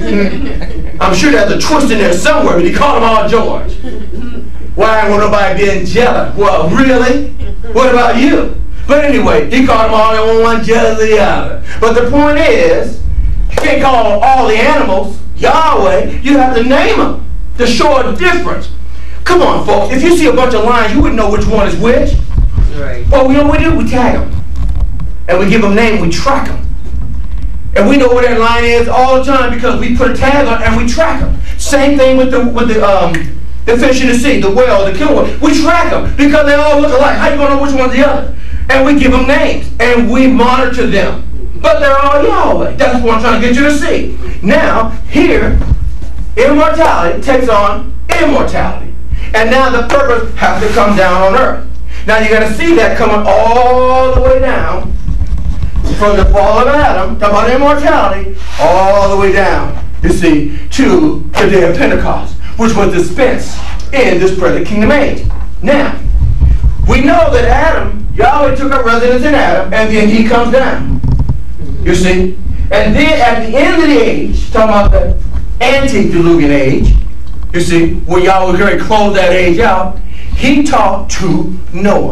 I'm sure there's a twist in there somewhere, but he called them all George. Why ain't want nobody being jealous? Well, really? What about you? But anyway, he called them all in one jealous of the other. But the point is, you can't call all the animals Yahweh. You have to name them to show a difference. Come on, folks. If you see a bunch of lions, you wouldn't know which one is which. Right. Well, we know what we do. We tag them. And we give them names. We track them. And we know where that lion is all the time because we put a tag on and we track them. Same thing with the with the um the fish in the sea, the whale, the killer whale. We track them because they all look alike. How you gonna know which one's the other? And we give them names and we monitor them. But they're all Yahweh. That's what I'm trying to get you to see. Now, here, immortality takes on immortality. And now the purpose has to come down on earth. Now you got to see that coming all the way down from the fall of Adam, talking about immortality, all the way down, you see, to the day of Pentecost, which was dispensed in this present kingdom age. Now, we know that Adam, Yahweh took up residence in Adam, and then he comes down. You see? And then at the end of the age, talking about the antediluvian age, you see, when Yahweh was going to close that age out, he talked to Noah.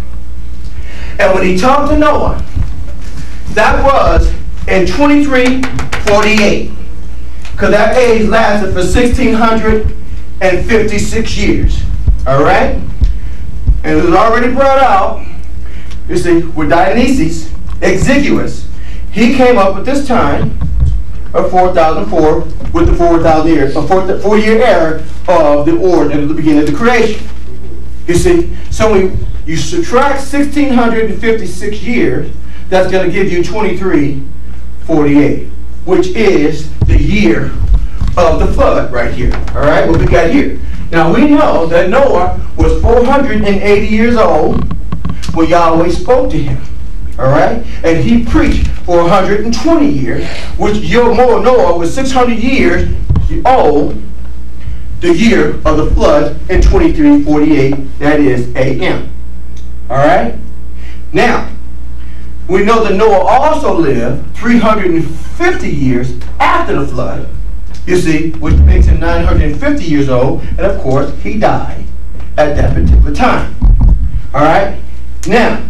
And when he talked to Noah, that was in twenty-three forty-eight. Because that age lasted for sixteen fifty-six years. All right? And it was already brought out, you see, with Dionysius, Exiguus. He came up with this time of four thousand four with the four thousand years, a four, four year era of the origin of the beginning of the creation. You see, so when you subtract sixteen fifty-six years, that's going to give you twenty-three forty-eight, which is the year of the flood right here. All right, what we got here. Now we know that Noah was four hundred eighty years old when Yahweh spoke to him. All right, and he preached for one hundred twenty years, which your Noah was six hundred years old, the year of the flood in twenty-three forty-eight, that is A M. All right, now we know that Noah also lived three hundred fifty years after the flood, you see, which makes him nine hundred fifty years old, and of course he died at that particular time. All right, now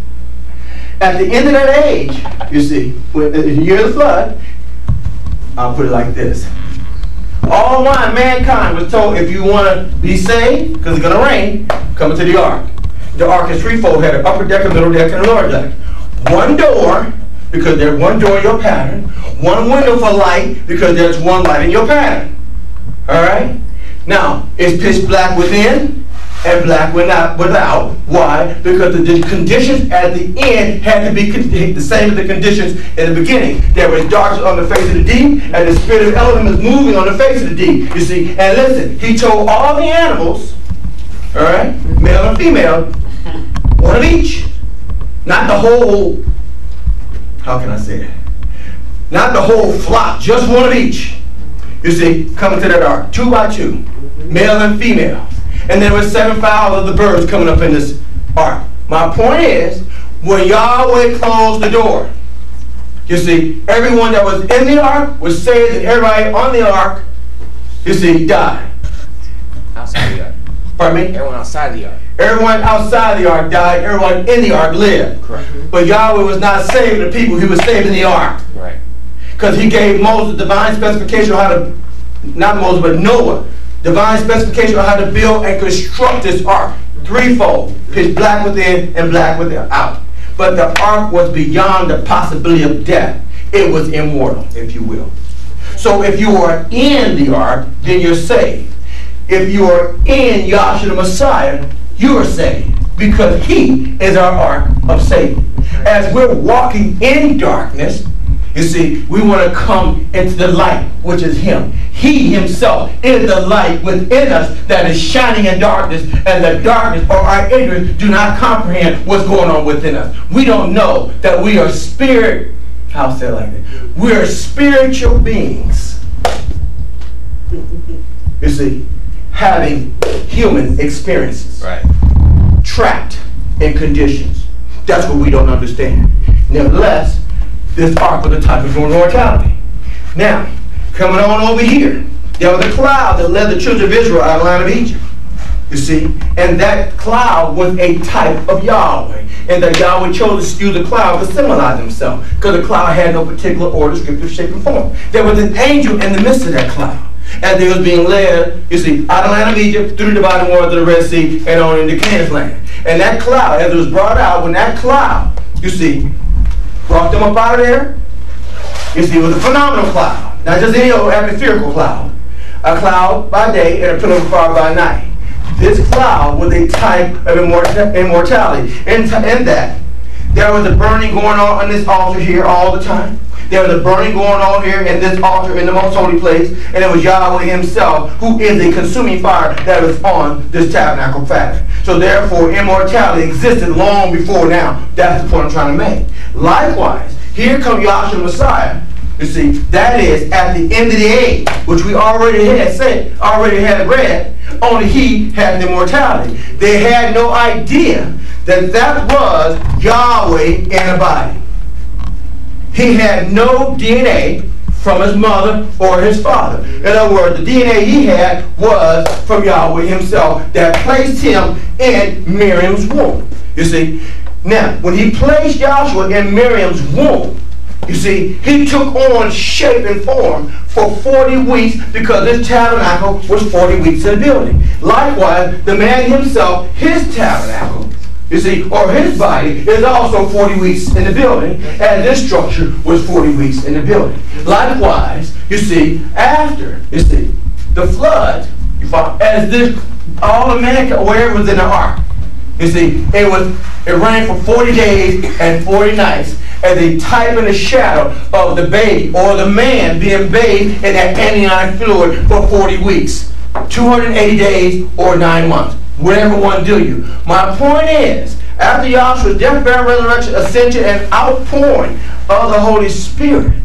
at the end of that age, you see, when the year of the flood, I'll put it like this. All mankind was told, if you want to be saved, because it's going to rain, come into the ark. The ark is threefold, had an upper deck, a middle deck, and a lower deck. One door, because there's one door in your pattern. One window for light, because there's one light in your pattern. All right? Now, it's pitch black within and black without. without. Why? Because the conditions at the end had to be the same as the conditions in the beginning. There was darkness on the face of the deep, and the spirit of Elohim is moving on the face of the deep. You see, and listen, he told all the animals, all right, male and female, one of each. Not the whole, how can I say it? Not the whole flock, just one of each. You see, coming to that ark, two by two, male and female. And there were seven fowls of the birds coming up in this ark. My point is, when Yahweh closed the door, you see, everyone that was in the ark was saved, and everybody on the ark, you see, died. Outside the ark. Pardon me? Everyone outside the ark. Everyone outside the ark died. Everyone in the ark lived. Correct. But Yahweh was not saving the people. He was saving the ark. Right. Because he gave Moses divine specification on how to, not Moses, but Noah, divine specification on how to build and construct this ark. Threefold. Pitch black within and black without. But the ark was beyond the possibility of death. It was immortal, if you will. So if you are in the ark, then you're saved. If you are in Yahshua the Messiah, you are saved. Because he is our ark of safety. As we're walking in darkness, you see, we want to come into the light, which is him. He himself is the light within us that is shining in darkness, and the darkness or our ignorance do not comprehend what's going on within us. We don't know that we are spirit, I'll say it like that. We are spiritual beings. You see, having human experiences. Right. Trapped in conditions. That's what we don't understand. Nevertheless, this ark was the type of immortality. Now, coming on over here, there was a cloud that led the children of Israel out of the land of Egypt. You see, and that cloud was a type of Yahweh. And that Yahweh chose to use the cloud to symbolize himself, because the cloud had no particular order, scripture, shape, and form. There was an angel in the midst of that cloud. As they was being led, you see, out of the land of Egypt, through the dividing waters of the Red Sea, and on into Canaan's land. And that cloud, as it was brought out, when that cloud, you see, brought them up out of there, you see, it was a phenomenal cloud. Not just any old atmospherical cloud. A cloud by day and a pillar of fire by night. This cloud was a type of immortality. In, in that, there was a burning going on on this altar here all the time. There was a burning going on here in this altar in the most holy place, and it was Yahweh himself who is a consuming fire that was on this tabernacle pattern. So therefore, immortality existed long before now. That's the point I'm trying to make. Likewise, here comes Yahshua Messiah. You see, that is at the end of the age, which we already had said, already had read, only he had immortality. They had no idea that that was Yahweh in a body. He had no D N A from his mother or his father. In other words, the D N A he had was from Yahweh himself that placed him in Miriam's womb. You see, now, when he placed Joshua in Miriam's womb, you see, he took on shape and form for forty weeks because this tabernacle was forty weeks in the building. Likewise, the man himself, his tabernacle, you see, or his body is also forty weeks in the building, and this structure was forty weeks in the building. Likewise, you see, after, you see, the flood, you find, as this, all of mankind, where it was in the ark, you see, it was, it rained for forty days and forty nights, as a type and a shadow of the baby or the man being bathed in that amniotic fluid for forty weeks, two hundred eighty days or nine months. Whatever one do you. My point is, after Yahshua's death, burial, resurrection, ascension, and outpouring of the Holy Spirit,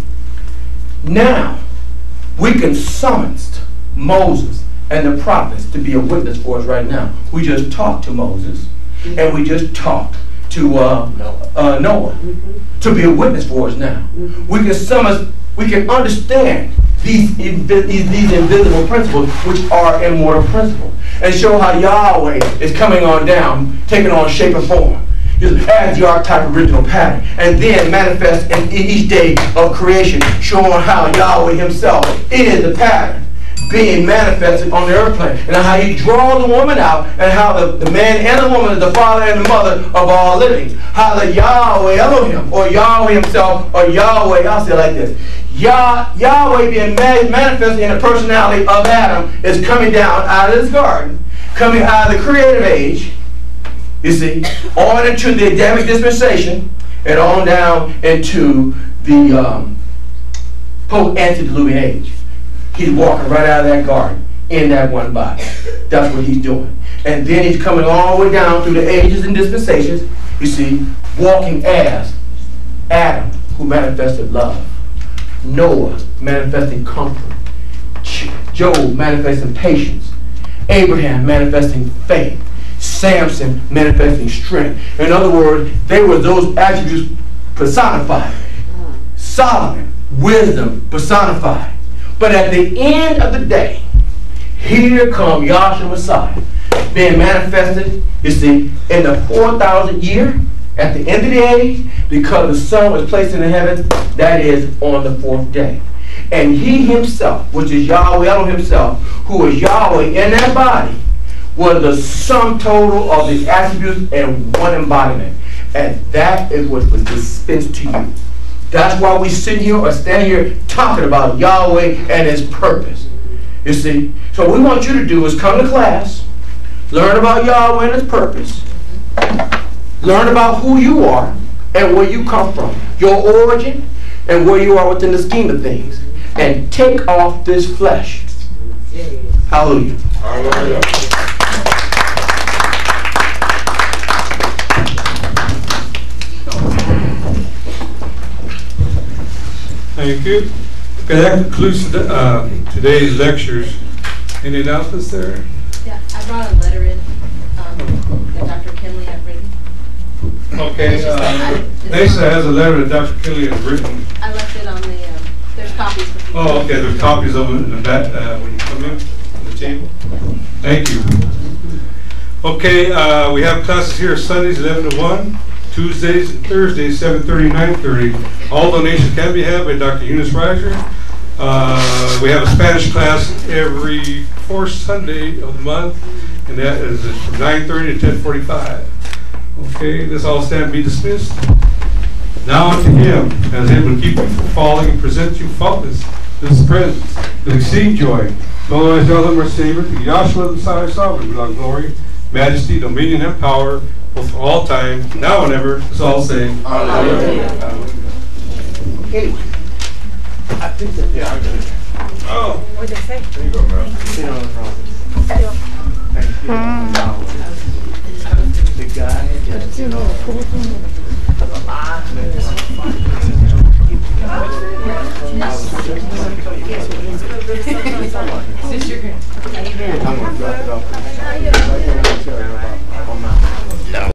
now we can summon Moses and the prophets to be a witness for us right now. We just talked to Moses, and we just talked to uh, uh, Noah to be a witness for us now. We can summon, we can understand these, these, these invisible principles, which are immortal principles, and show how Yahweh is coming on down, taking on shape and form, as the archetype original pattern, and then manifest in each day of creation, showing how Yahweh himself is the pattern being manifested on the earth plane, and how he draws the woman out, and how the, the man and the woman is the father and the mother of all living. How the Yahweh Elohim, or Yahweh himself, or Yahweh, I'll say it like this, Yah, Yahweh being manifested in the personality of Adam is coming down out of his garden, coming out of the creative age, you see, on into the Adamic dispensation, and on down into the um, post-antediluvian age. He's walking right out of that garden in that one body. That's what he's doing. And then he's coming all the way down through the ages and dispensations, you see, walking as Adam, who manifested love, Noah manifesting comfort, Job manifesting patience, Abraham manifesting faith, Samson manifesting strength. In other words, they were those attributes personified. Solomon, wisdom personified. But at the end of the day, here come Yahshua Messiah being manifested, you see, in the four thousand year, at the end of the age, because the sun was placed in the heavens, that is on the fourth day. And he himself, which is Yahweh Elohim himself, who is Yahweh in that body, was the sum total of the attributes in one embodiment. And that is what was dispensed to you. That's why we sit here or stand here talking about Yahweh and his purpose. You see? So what we want you to do is come to class, learn about Yahweh and his purpose, learn about who you are and where you come from, your origin, and where you are within the scheme of things, and take off this flesh. Hallelujah. Hallelujah. Thank you. Okay, that concludes uh, today's lectures. Any announcements there? Yeah, I brought a letter in um, that Doctor Kinley had written. Okay, uh, Nasa has a letter that Doctor Kinley has written. I left it on the, um, there's copies for people. Oh, okay, there's copies of it in the back uh, when you come in on the table. Thank you. Okay, uh, we have classes here Sundays eleven to one. Tuesdays and Thursdays, seven thirty, nine thirty. All donations can be had by Doctor Eunice Reiser. Uh, we have a Spanish class every fourth Sunday of the month, and that is from nine thirty to ten forty-five. Okay, this all stand and be dismissed. Now unto him, as able to keep you from falling and present you faultless this presence with exceeding joy. Lord, our Lord, our Savior, to Yahshua the Messiah, sovereign, belong glory, majesty, dominion, and power, both for all time, now and ever. Let's all say, Hallelujah. Anyway. Yeah, I got it. Oh. What they say? There you go, man. Sit on the throne. Thank you. The guy just, you know.